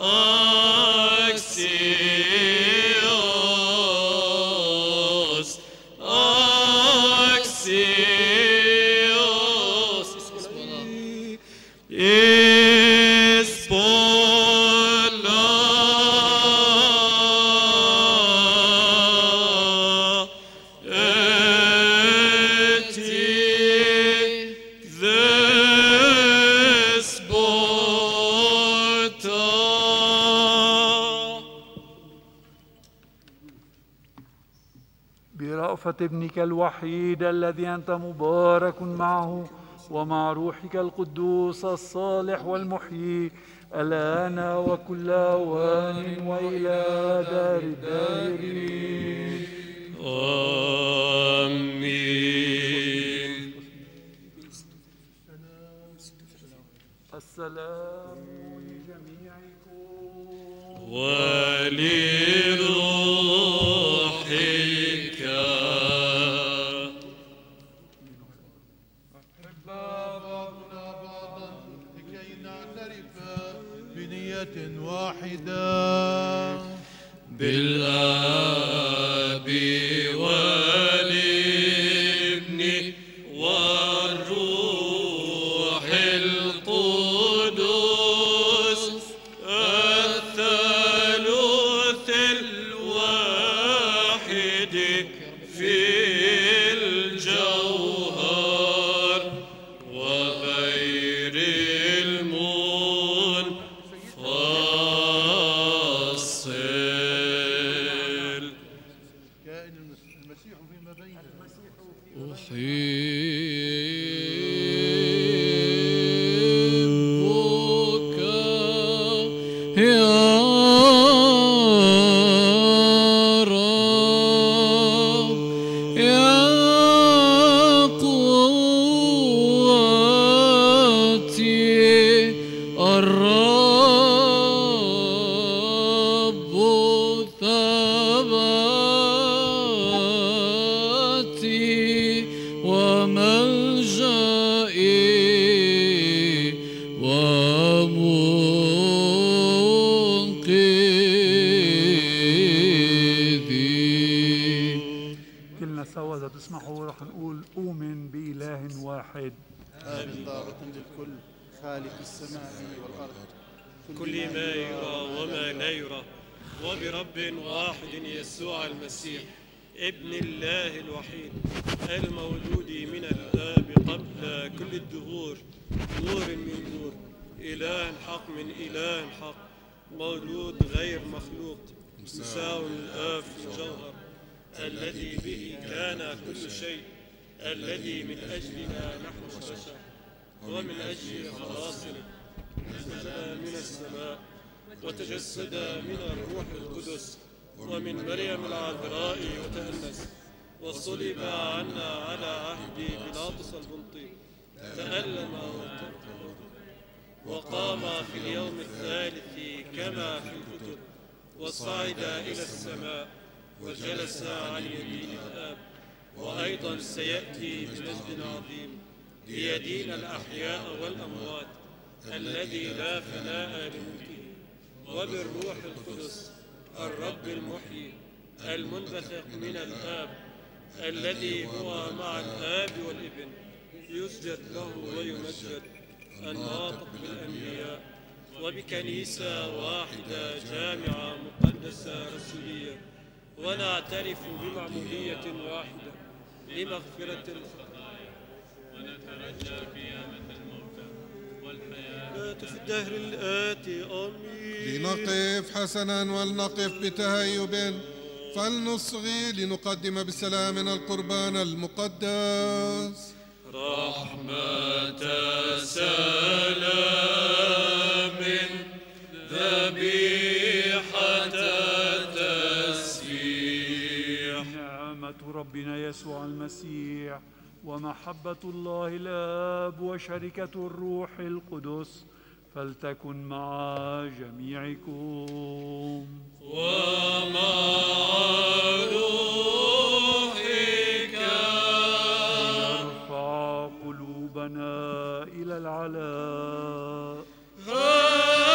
أكسيوس أكسيوس إسبولا أتي ذسبوتا برأفة ابنك الوحيد الذي أنت مبارك معه ومع روحك القدوس الصالح والمحيي الآن وكل أوان وإلى دار الدائرين. آمين. السلام لجميعكم ولروحك. بعضنا بعضا لكي نعترف بنية واحدة بالآب والابن والروح القدس الثالوث الواحد في الجوهر وغير المنفصل. كائن المسيح فيما بيننا. أحبك يا رب يا قوتي الرب ثباتي وملجئي ومنقذي. كلنا سوا إذا تسمحوا رح نقول أؤمن بإله واحد آمن ضابط للكل خالق السماء والأرض كل ما يرى وما لا يرى وبرب واحد يسوع المسيح ابن الله الوحيد المولود من الآب قبل كل الدهور، نور من نور، إله حق من إله حق، مولود غير مخلوق، مساو الآب في الجوهر، الذي به كان كل شيء، الذي من أجلنا نحن البشر ومن أجل خلاصنا نزل من السماء وتجسد من الروح القدس ومن مريم العذراء وتأنس وصلب عنا على عهد بيلاطس البنطي، تألم وقام في اليوم الثالث كما في الكتب، وصعد إلى السماء وجلس عن يمين الآب، وأيضا سيأتي بمجد عظيم ليدين الأحياء والأموات، الذي لا فناء لملكه، وبالروح القدس الرب المحيي المنبثق من الآب، الذي هو مع الآب والابن، يسجد له ويمجد، الناطق بالأنبياء، وبكنيسة واحدة جامعة مقدسة رسولية، ونعترف بمعمودية واحدة لمغفرة الخطايا، ونترجى قيامة الموتى والحياة في الدهر الآتي. آمين. لنقف حسنا ولنقف بتهيب، فلنصغي لنقدم بسلامنا القربان المقدس. رحمة سلام ذبيحة تسبيح. نعمة ربنا يسوع المسيح ومحبة الله الآب وشركة الروح القدس فلتكن مع جميعكم ومع روحك. نرفع قلوبنا إلى العلاء. ها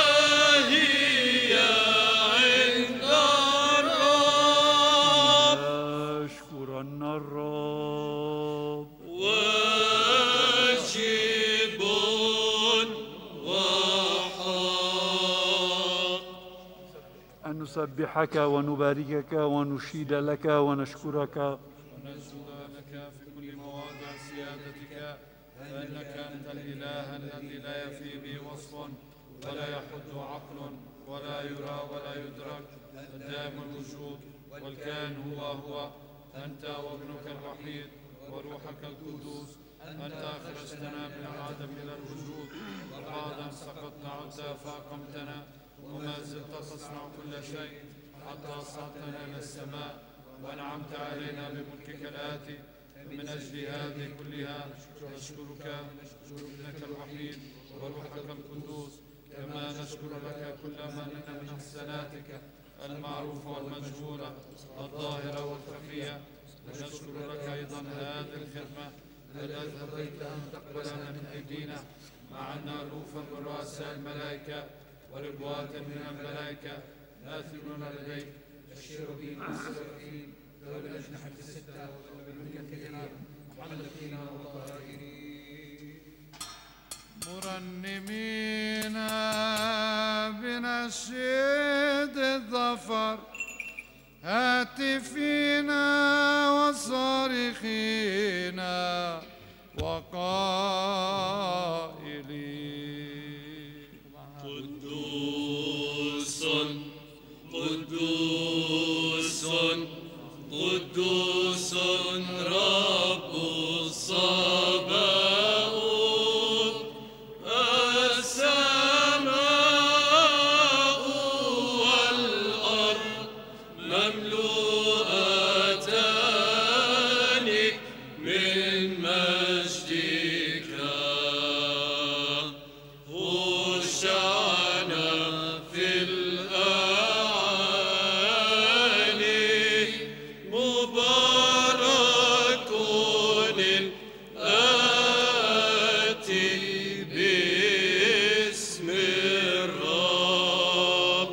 هي عند الرب. نشكرن الرب. واجب وحق أن نسبحك ونباركك ونشيد لك ونشكرك ونسجد لك في كل مواضع سيادتك، فإنك أنت الإله الذي لا يفي به وصف ولا يحد عقل ولا يرى ولا يدرك، الدائم الوجود والكائن هو هو، أنت وابنك الوحيد وروحك القدوس، أنت أخرجتنا من العدم إلى الوجود، وبعد أن سقطنا عدت فأقمتنا، وما زلت تصنع كل شيء حتى صعدتنا إلى السماء، وأنعمت علينا بملكك الآتي. من أجل هذه كلها نشكرك ابنك الوحيد وروحك القدوس، كما نشكر لك كل ما لنا من إحساناتك المعروفة والمجهولة الظاهرة والخفية، ونشكر لك أيضا هذه الخدمة التي قضيت أن تقبلنا من أيدينا، مع أن ألوفا من رؤساء الملائكة وربوات من الملائكة آثمون لديك الشيروبيم والسرافيم ذوي الأجنحة الستة والكثيرة محلقين وطائرين مرنمين بنشيد الظفر، هاتفين وصارخين وقائلين قدوس قدوس قدوس رب الصباؤوت، السماء والأرض مملوءتان من مجدك، خشعنا في الأعالي، مبارك الآتي باسم الرب،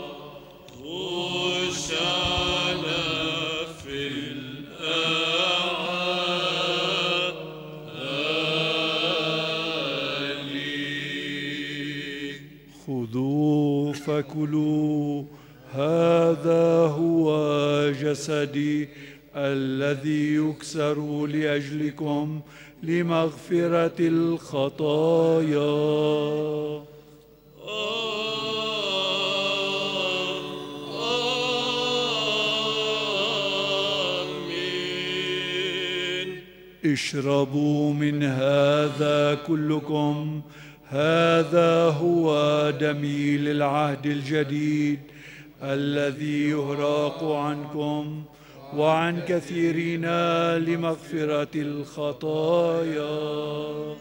خشعنا في الأعالي. خذوا فكلوا، هذا هو جسدي الذي يكسر لأجلكم لمغفرة الخطايا. اشربوا من هذا كلكم، هذا هو دمي للعهد الجديد الذي يهراق عنكم وعن كثيرين لمغفرة الخطايا.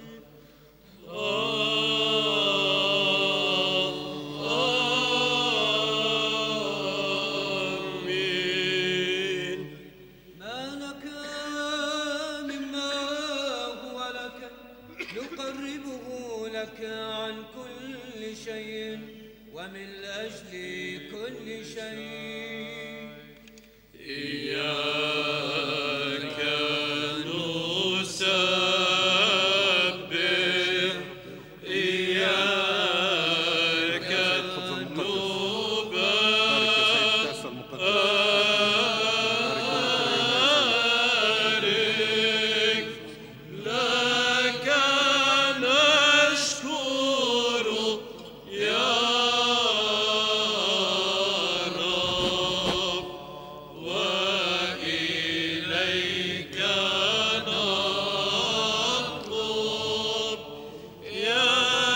عن كل شيء ومن أجل كل شيء. إياك نسبح، إياك نبارك، لك نشكر يا رب، وإليك نطلب يا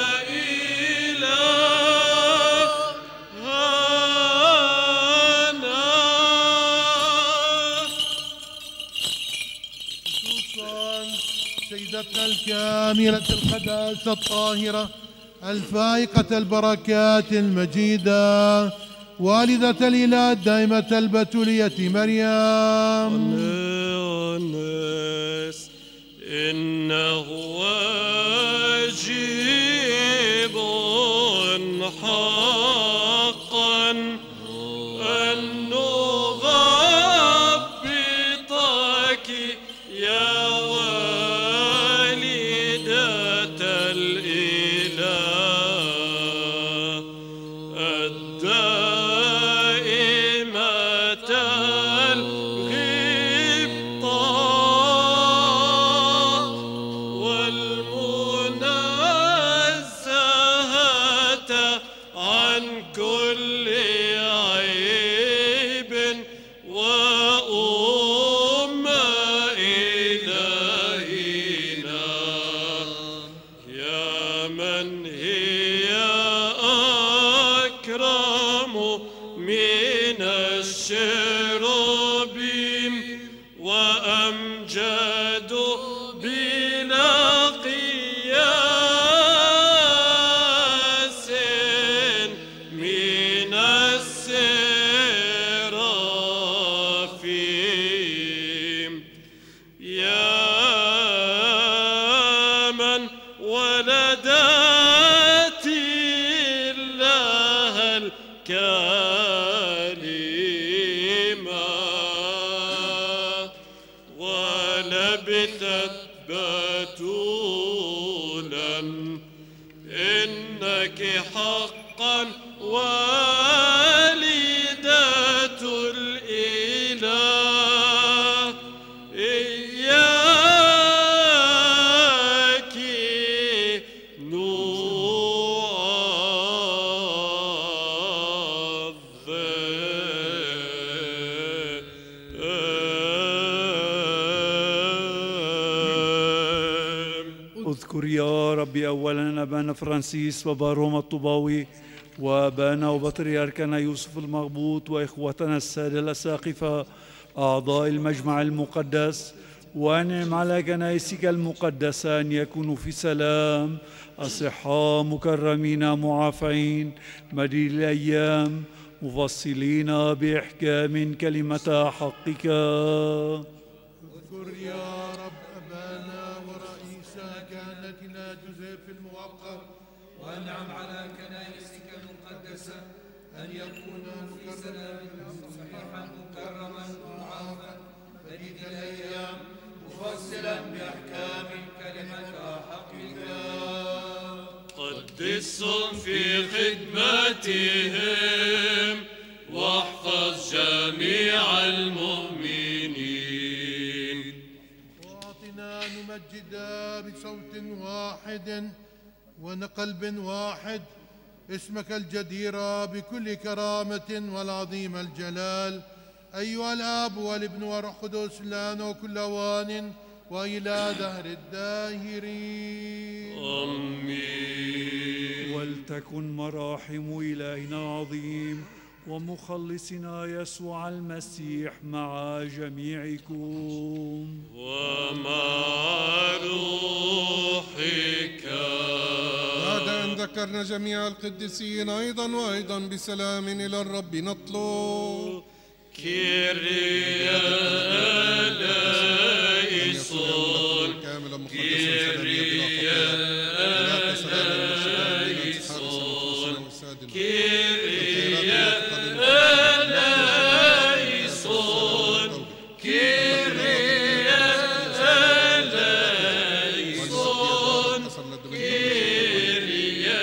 سيدتنا الكاملة القداسة الطاهرة الفائقة البركات المجيدة والدة الإله الدائمة البتولية مريم، الناس إنه واجب حقا أن نغبطك يا والدة الإله الدائمة الغبطة والمنزهة عن كل عيب وأم إلهنا، يا من هي أكرم من الشرابيم وأمجد بلا قياس من السرافيم، يا من ولدت الله الكلمة ولبثت بتولا، إنك حقا والدة الإله، إياك نعظم. اذكر يا ربي أولا أبانا فرانسيس وباروما الطوباوي وأبانا وبطريركنا يوسف المغبوط وإخوتنا السادة الأساقفة أعضاء المجمع المقدس، وأنعم على كنائسك المقدسة أن يكونوا في سلام أصحاء مكرمين معافين مديد الأيام مفصلين بإحكام كلمة حقك. اذكر يا رب أبانا ورئيس كهنتنا جوزيف الموقر، وانعم على كنائسك المقدسة أن يكونوا في سلام صحيحا مكرما معافى مديد الأيام مفصلا بأحكام كلمة حقك. قدسهم في خدمتهم واحفظ جميع المؤمنين ننادى بصوت واحد وقلب واحد اسمك الجدير بكل كرامة والعظيم الجلال، أيها الآب والابن والروح القدس الآن وكل أوان وإلى دهر الداهرين آمين. ولتكن مراحم إلهنا العظيم ومخلصنا يسوع المسيح مع جميعكم ومع روحك. بعد أن ذكرنا جميع القديسين أيضا وأيضا بسلام إلى الرب نطلب كيريا إليسون كاملا مقدسا كيريا إليسون كيريا إليسون كيريا إليسون كيريا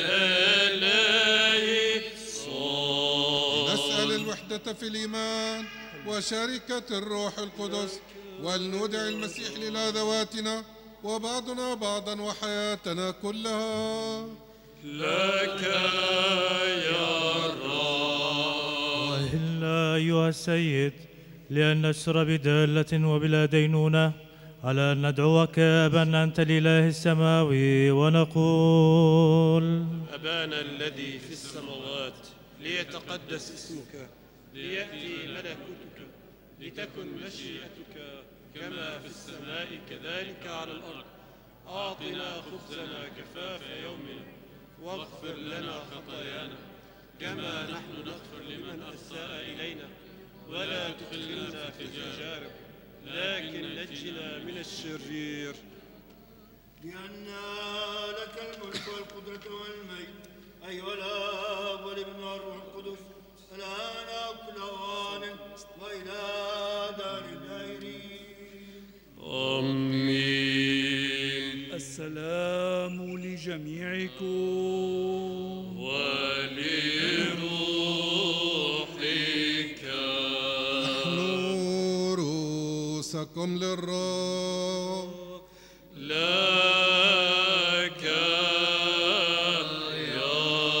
إليسون. نسأل الوحدة في الإيمان وشركة الروح القدس، ولندعي المسيح لنا ذواتنا وبعضنا بعضا وحياتنا كلها لك يا رب. وإلا أيها السيد لأن نشر بدالة وبلا دينونة على أن ندعوك أبا أنت الإله السماوي ونقول: أبانا الذي في السماوات ليتقدس اسمك، ليأتي ملكوتك، لتكن مشيئتك كما في السماء كذلك على الأرض. أعطنا خبزنا كفاف يومنا، واغفر لنا خطايانا كما نحن نغفر لمن أساء إلينا، ولا تدخلنا في تجارب لكن نجنا من الشرير. لأن لك الملك والقدرة والمجد أيها الآب والابن والروح القدس الآن وكل أوان وإلى دار الدائرين آمين. السلام لجميعكم ولروحك. احنوا رؤوسكم للرب. لك يا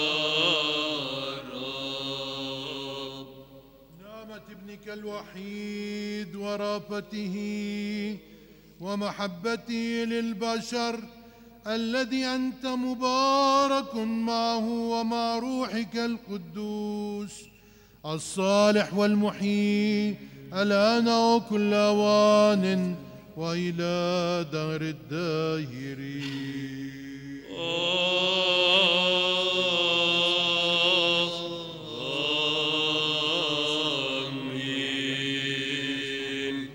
رب. نعمة ابنك الوحيد ورافته ومحبته للبشر الذي أنت مبارك معه ومع روحك القدوس الصالح والمحيي الآن وكل أوان وإلى دهر الداهرين. آمين.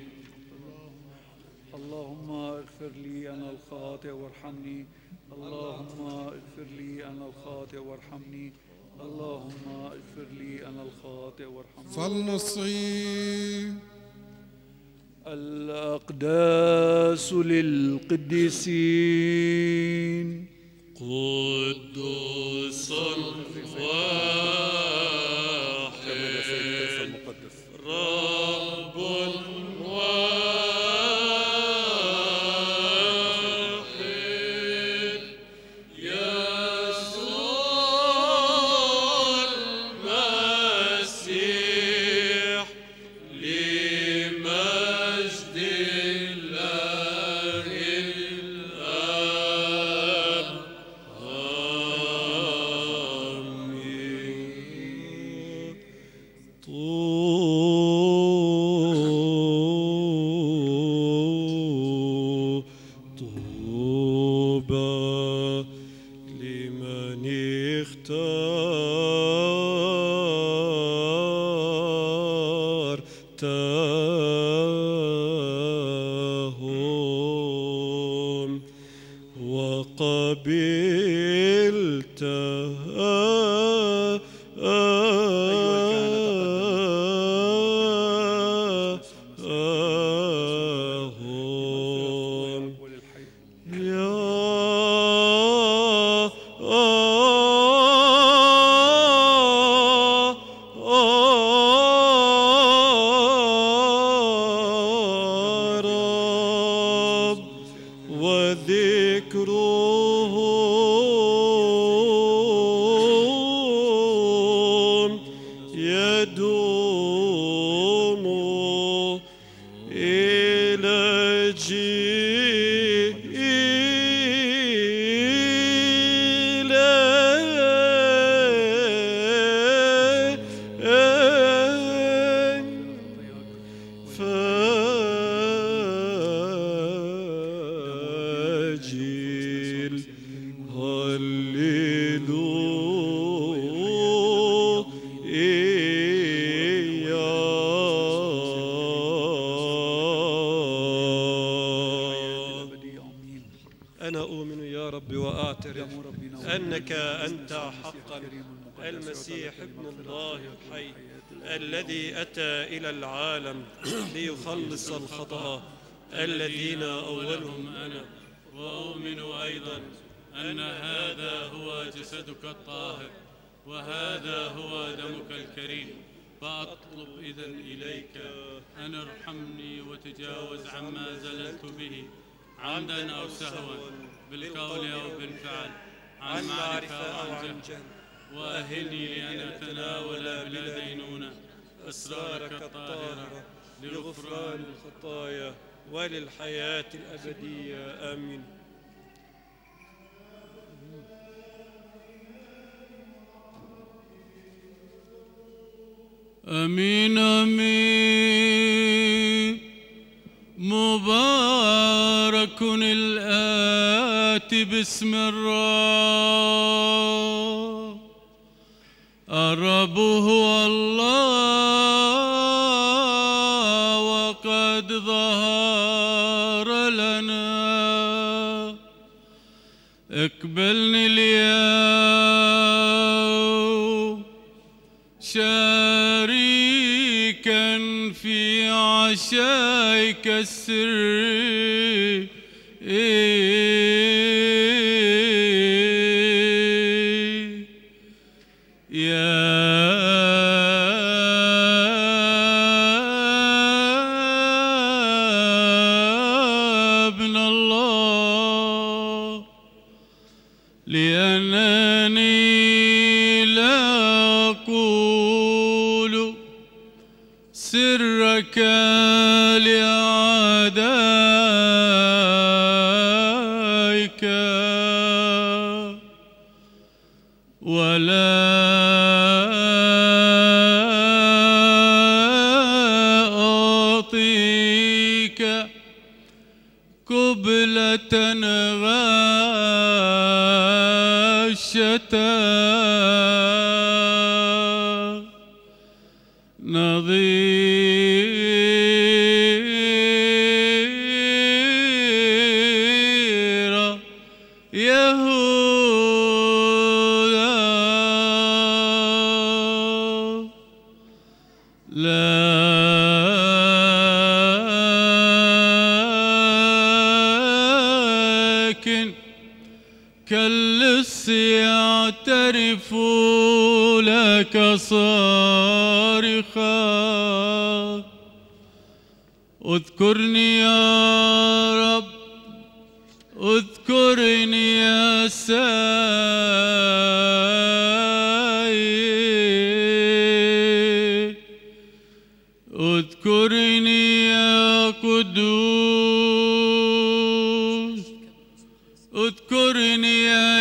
اللهم اغفر لي أنا الخاطئ وارحمني. اللهم اغفر لي أنا الخاطئ وارحمني. اللهم اغفر لي أنا الخاطئ وارحمني. فلنصيب الأقداس للقديسين. قدوس واحد رب واحد يسوع المسيح لمجد الله الآب. آمين. طوبى لمن اختارتهم وقبلتهم. وذكرهم يدوم إلى جيل أنا أؤمن يا رب وأعترف أنك أنت حقا المسيح ابن الله الحي الذي أتى إلى العالم ليخلص الخطأ الذين أولهم أنا، وأؤمن أيضا أن هذا هو جسدك الطاهر وهذا هو دمك الكريم، فأطلب إذن إليك أن ارحمني وتجاوز عما زللت به عمدا أو سهوا، بالقول أو بالفعل، عن معرفة أو عن جهل، وأهلني لأن أتناول بلا دينونة أسرارك الطاهرة لغفران الخطايا وللحياة الأبدية. آمين. آمين آمين. مبارك الآتي باسم الرب. الرب هو الله وقد ظهر لنا. اقبلني اليوم شريكا في عشائك السري، يا ابن الله، لأنني لا أقول سرك لأعدائك ولا أعطيك قبلة غاشة نظير يهوذا، لكن كاللص يعترف لك صارخا. اذكرني يا رب، اذكرني يا سيد، اذكرني يا قدوس، اذكرني يا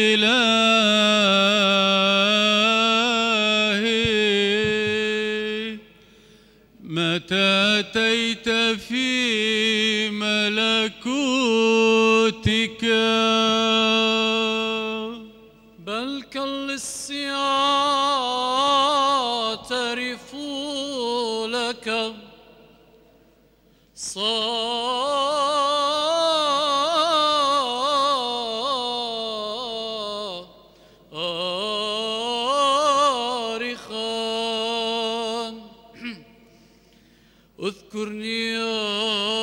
إلهي، متى أتيت في ملكوتك. بل كاللص يعترف لك صارخا. اذكرني يا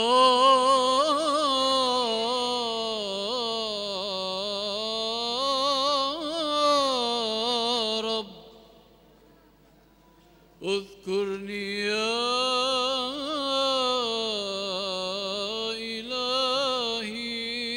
رب، اذكرني يا إلهي،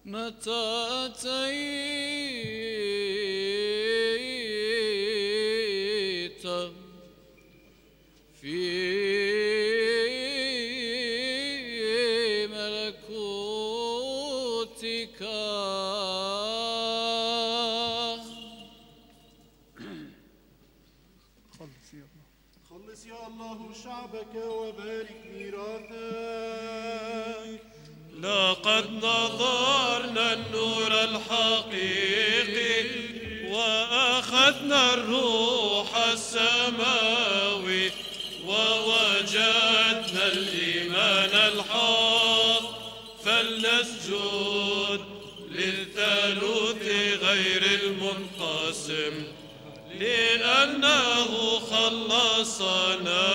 متى أتيت في ملكوتك خلص يا الله شعبك وبارك ميراثك. لقد نظرنا النور الحقيقي وأخذنا الروح السماوي ووجدنا الإيمان الحق، فلنسجد للثالوث غير المنقسم لأنه خلصنا.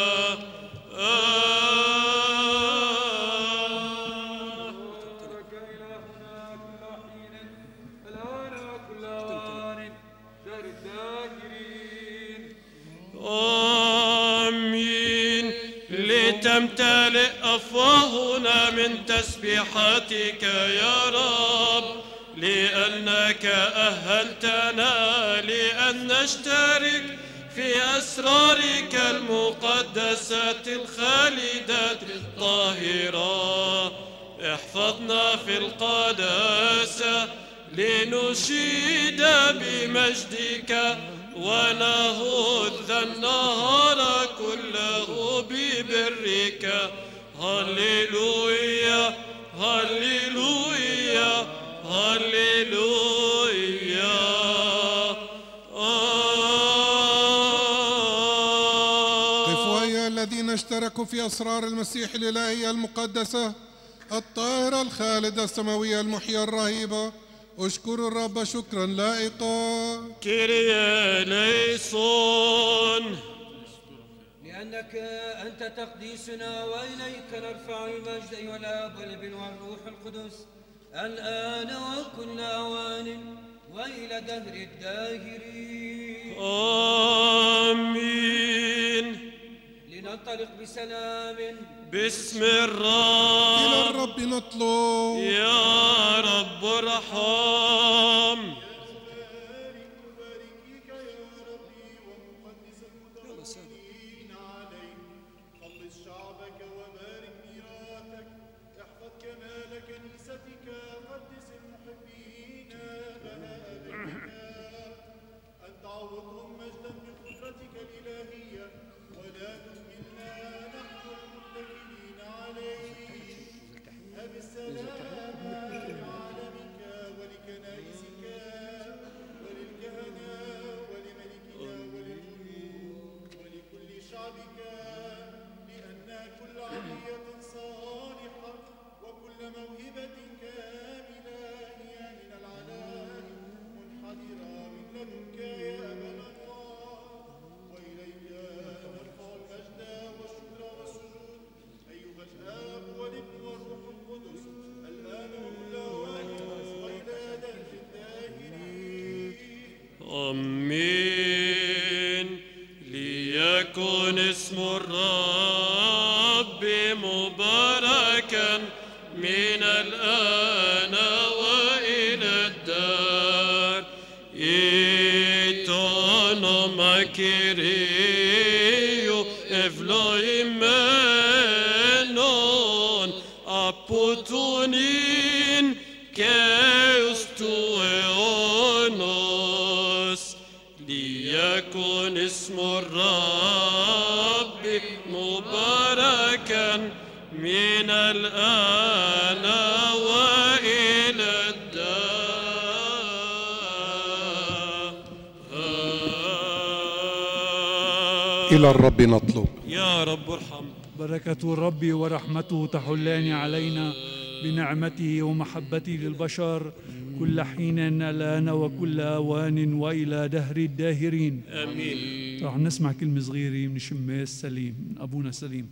آمين. لتمتلئ أفواهنا من تسبيحاتك يا رب، لأنك أهلتنا لأن نشترك في أسرارك المقدسة الخالدة الطاهرة. احفظنا في القداسة لنشيد بمجدك ونهض النهار كله ببرك. هللويا هللويا هللويا. قفوا أيها الذين اشتركوا في أسرار المسيح الإلهية المقدسة الطاهرة الخالدة السماوية المحيا الرهيبة، اشكروا الرب شكرا لائقا. كيريا ليسون. لأنك أنت تقديسنا وإليك نرفع المجد أيها الآب والابن والروح القدس الآن وكل أوان وإلى دهر الداهرين. آمين. لننطلق بسلام باسم الرب. إلى الرب نطلب. يا رب ارحم. آمين. ليكن اسم الرب مباركا من الآن وإلى الدار. إيتونو ماكيريو إفلويمنون أبوتونين كيستويونوس. ليكن اسم الرب مباركا من الآن وإلى الدار. إلى الرب نطلب. يا رب ارحم. بركة الرب ورحمته تحلان علينا بنعمته ومحبته للبشر كل حين الآن وكل أوان وإلى دهر الداهرين. آمين. رح نسمع كلمة صغيرة من شماس سليم، من أبونا سليم.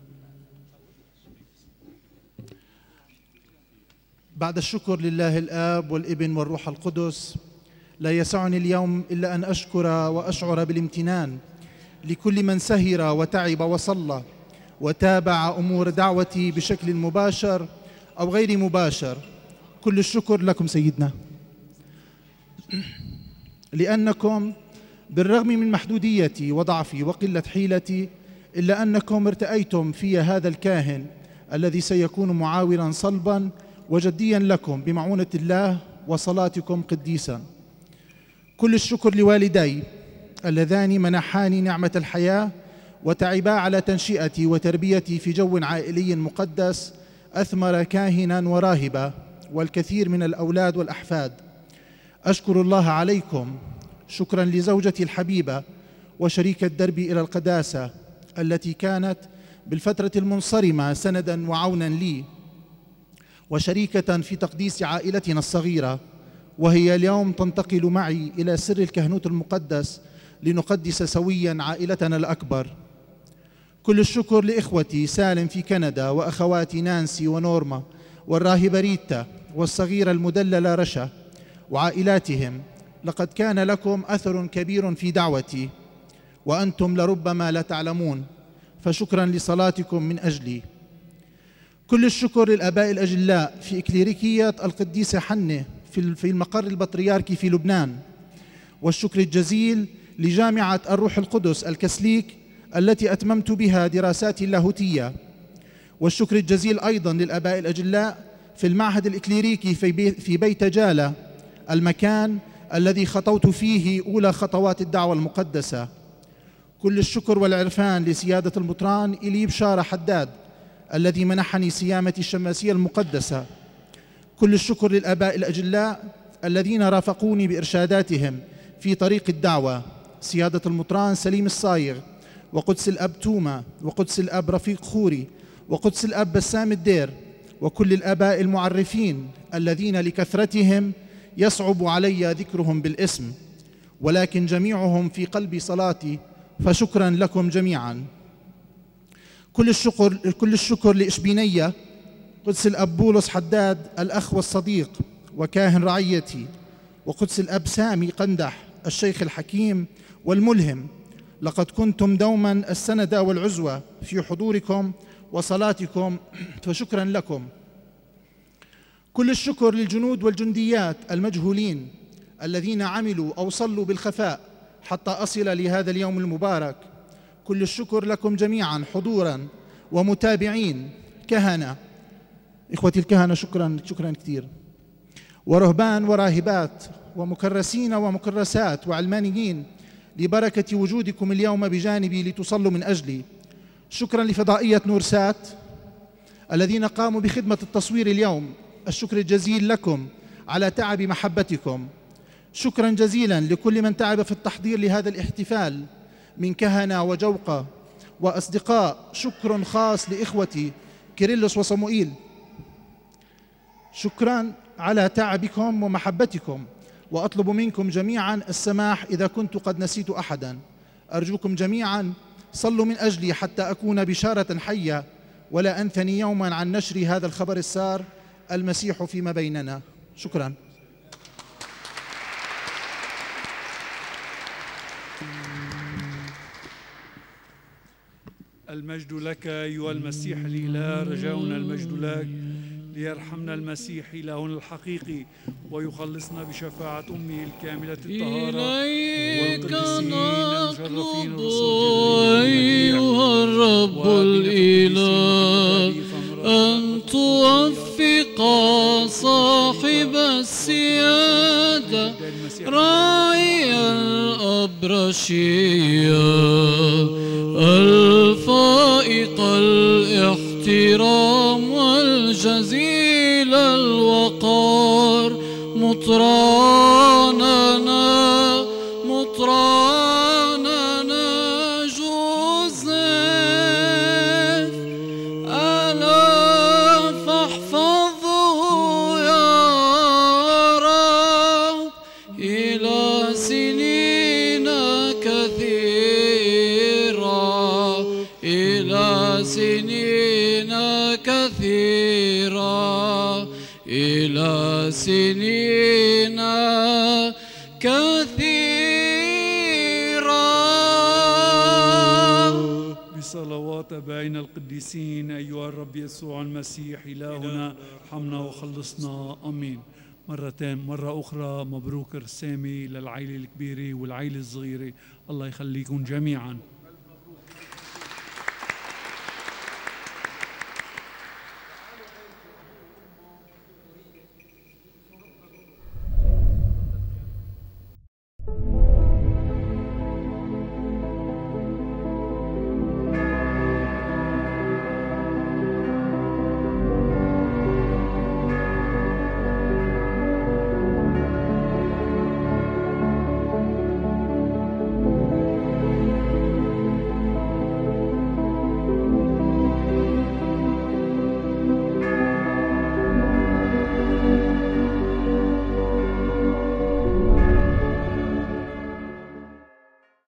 بعد الشكر لله الآب والابن والروح القدس، لا يسعني اليوم إلا أن أشكر وأشعر بالامتنان لكل من سهر وتعب وصلى وتابع أمور دعوتي بشكل مباشر أو غير مباشر، كل الشكر لكم سيدنا، لأنكم بالرغم من محدوديتي وضعفي وقلة حيلتي إلا أنكم ارتأيتم في هذا الكاهن الذي سيكون معاونا صلبا وجديا لكم بمعونة الله وصلاتكم قديسا. كل الشكر لوالدي اللذان منحاني نعمة الحياة وتعبا على تنشئتي وتربيتي في جو عائلي مقدس أثمر كاهنا وراهبا والكثير من الأولاد والأحفاد. أشكر الله عليكم، شكرا لزوجتي الحبيبة وشريكة دربي إلى القداسة التي كانت بالفترة المنصرمة سندا وعونا لي وشريكة في تقديس عائلتنا الصغيرة، وهي اليوم تنتقل معي إلى سر الكهنوت المقدس لنقدس سويا عائلتنا الأكبر. كل الشكر لإخوتي سالم في كندا وأخواتي نانسي ونورما والراهبة ريتا والصغيرة المدللة رشا وعائلاتهم. لقد كان لكم أثر كبير في دعوتي وأنتم لربما لا تعلمون، فشكرا لصلاتكم من أجلي. كل الشكر للآباء الأجلاء في إكليريكية القديسة حنة في المقر البطريركي في لبنان، والشكر الجزيل لجامعة الروح القدس الكاثوليك التي أتممت بها دراساتي اللاهوتية، والشكر الجزيل أيضا للآباء الأجلاء في المعهد الإكليريكي في بيت جالة، المكان الذي خطوت فيه أولى خطوات الدعوة المقدسة. كل الشكر والعرفان لسيادة المطران إلي بشارة حداد الذي منحني سيامة الشماسية المقدسة. كل الشكر للآباء الأجلاء الذين رافقوني بإرشاداتهم في طريق الدعوة، سيادة المطران سليم الصايغ، وقدس الأب توما، وقدس الأب رفيق خوري، وقدس الأب بسام الدير، وكل الآباء المعرفين الذين لكثرتهم يصعب علي ذكرهم بالاسم، ولكن جميعهم في قلبي صلاتي، فشكرا لكم جميعا. كل الشكر كل الشكر لإشبينية قدس الأب بولس حداد الأخ والصديق وكاهن رعيتي، وقدس الأب سامي قندح الشيخ الحكيم والملهم. لقد كنتم دوما السند والعزوة في حضوركم وصلاتكم، فشكرا لكم. كل الشكر للجنود والجنديات المجهولين الذين عملوا أو صلوا بالخفاء حتى أصل لهذا اليوم المبارك. كل الشكر لكم جميعا حضورا ومتابعين، كهنة، إخوتي الكهنة شكرا شكرا كثير، ورهبان وراهبات ومكرسين ومكرسات وعلمانيين، لبركة وجودكم اليوم بجانبي لتصلوا من أجلي. شكرا لفضائية نورسات الذين قاموا بخدمة التصوير اليوم، الشكر الجزيل لكم على تعب محبتكم. شكرا جزيلا لكل من تعب في التحضير لهذا الاحتفال من كهنة وجوقة وأصدقاء. شكر خاص لإخوتي كيرلس وصموئيل، شكرا على تعبكم ومحبتكم، وأطلب منكم جميعا السماح إذا كنت قد نسيت أحدا. أرجوكم جميعا صلوا من أجلي حتى أكون بشارة حية ولا أنثني يوما عن نشر هذا الخبر السار، المسيح فيما بيننا. شكرا. المجد لك أيها المسيح الإله، رجاؤنا المجد لك، ليرحمنا المسيح إلهنا الحقيقي ويخلصنا بشفاعة أمه الكاملة الطهارة والقديسين المشرفين أيها الرب الإله أن توفق صاحب السيادة راعي الأبرشية الفائق الاحترام والجزيل الوقار، مطراننا مطراننا جوزيف، ألا فاحفظه يا رب إلى سنين كثيرة، إلى سنين كثيرة، إلى سنين كثيرة. صلوات بين القديسين أيها الرب يسوع المسيح إلهنا ارحمنا وخلصنا آمين. مرتين مرة أخرى مبروك رسامي للعائلة الكبيرة والعائلة الصغيرة، الله يخليكم جميعا.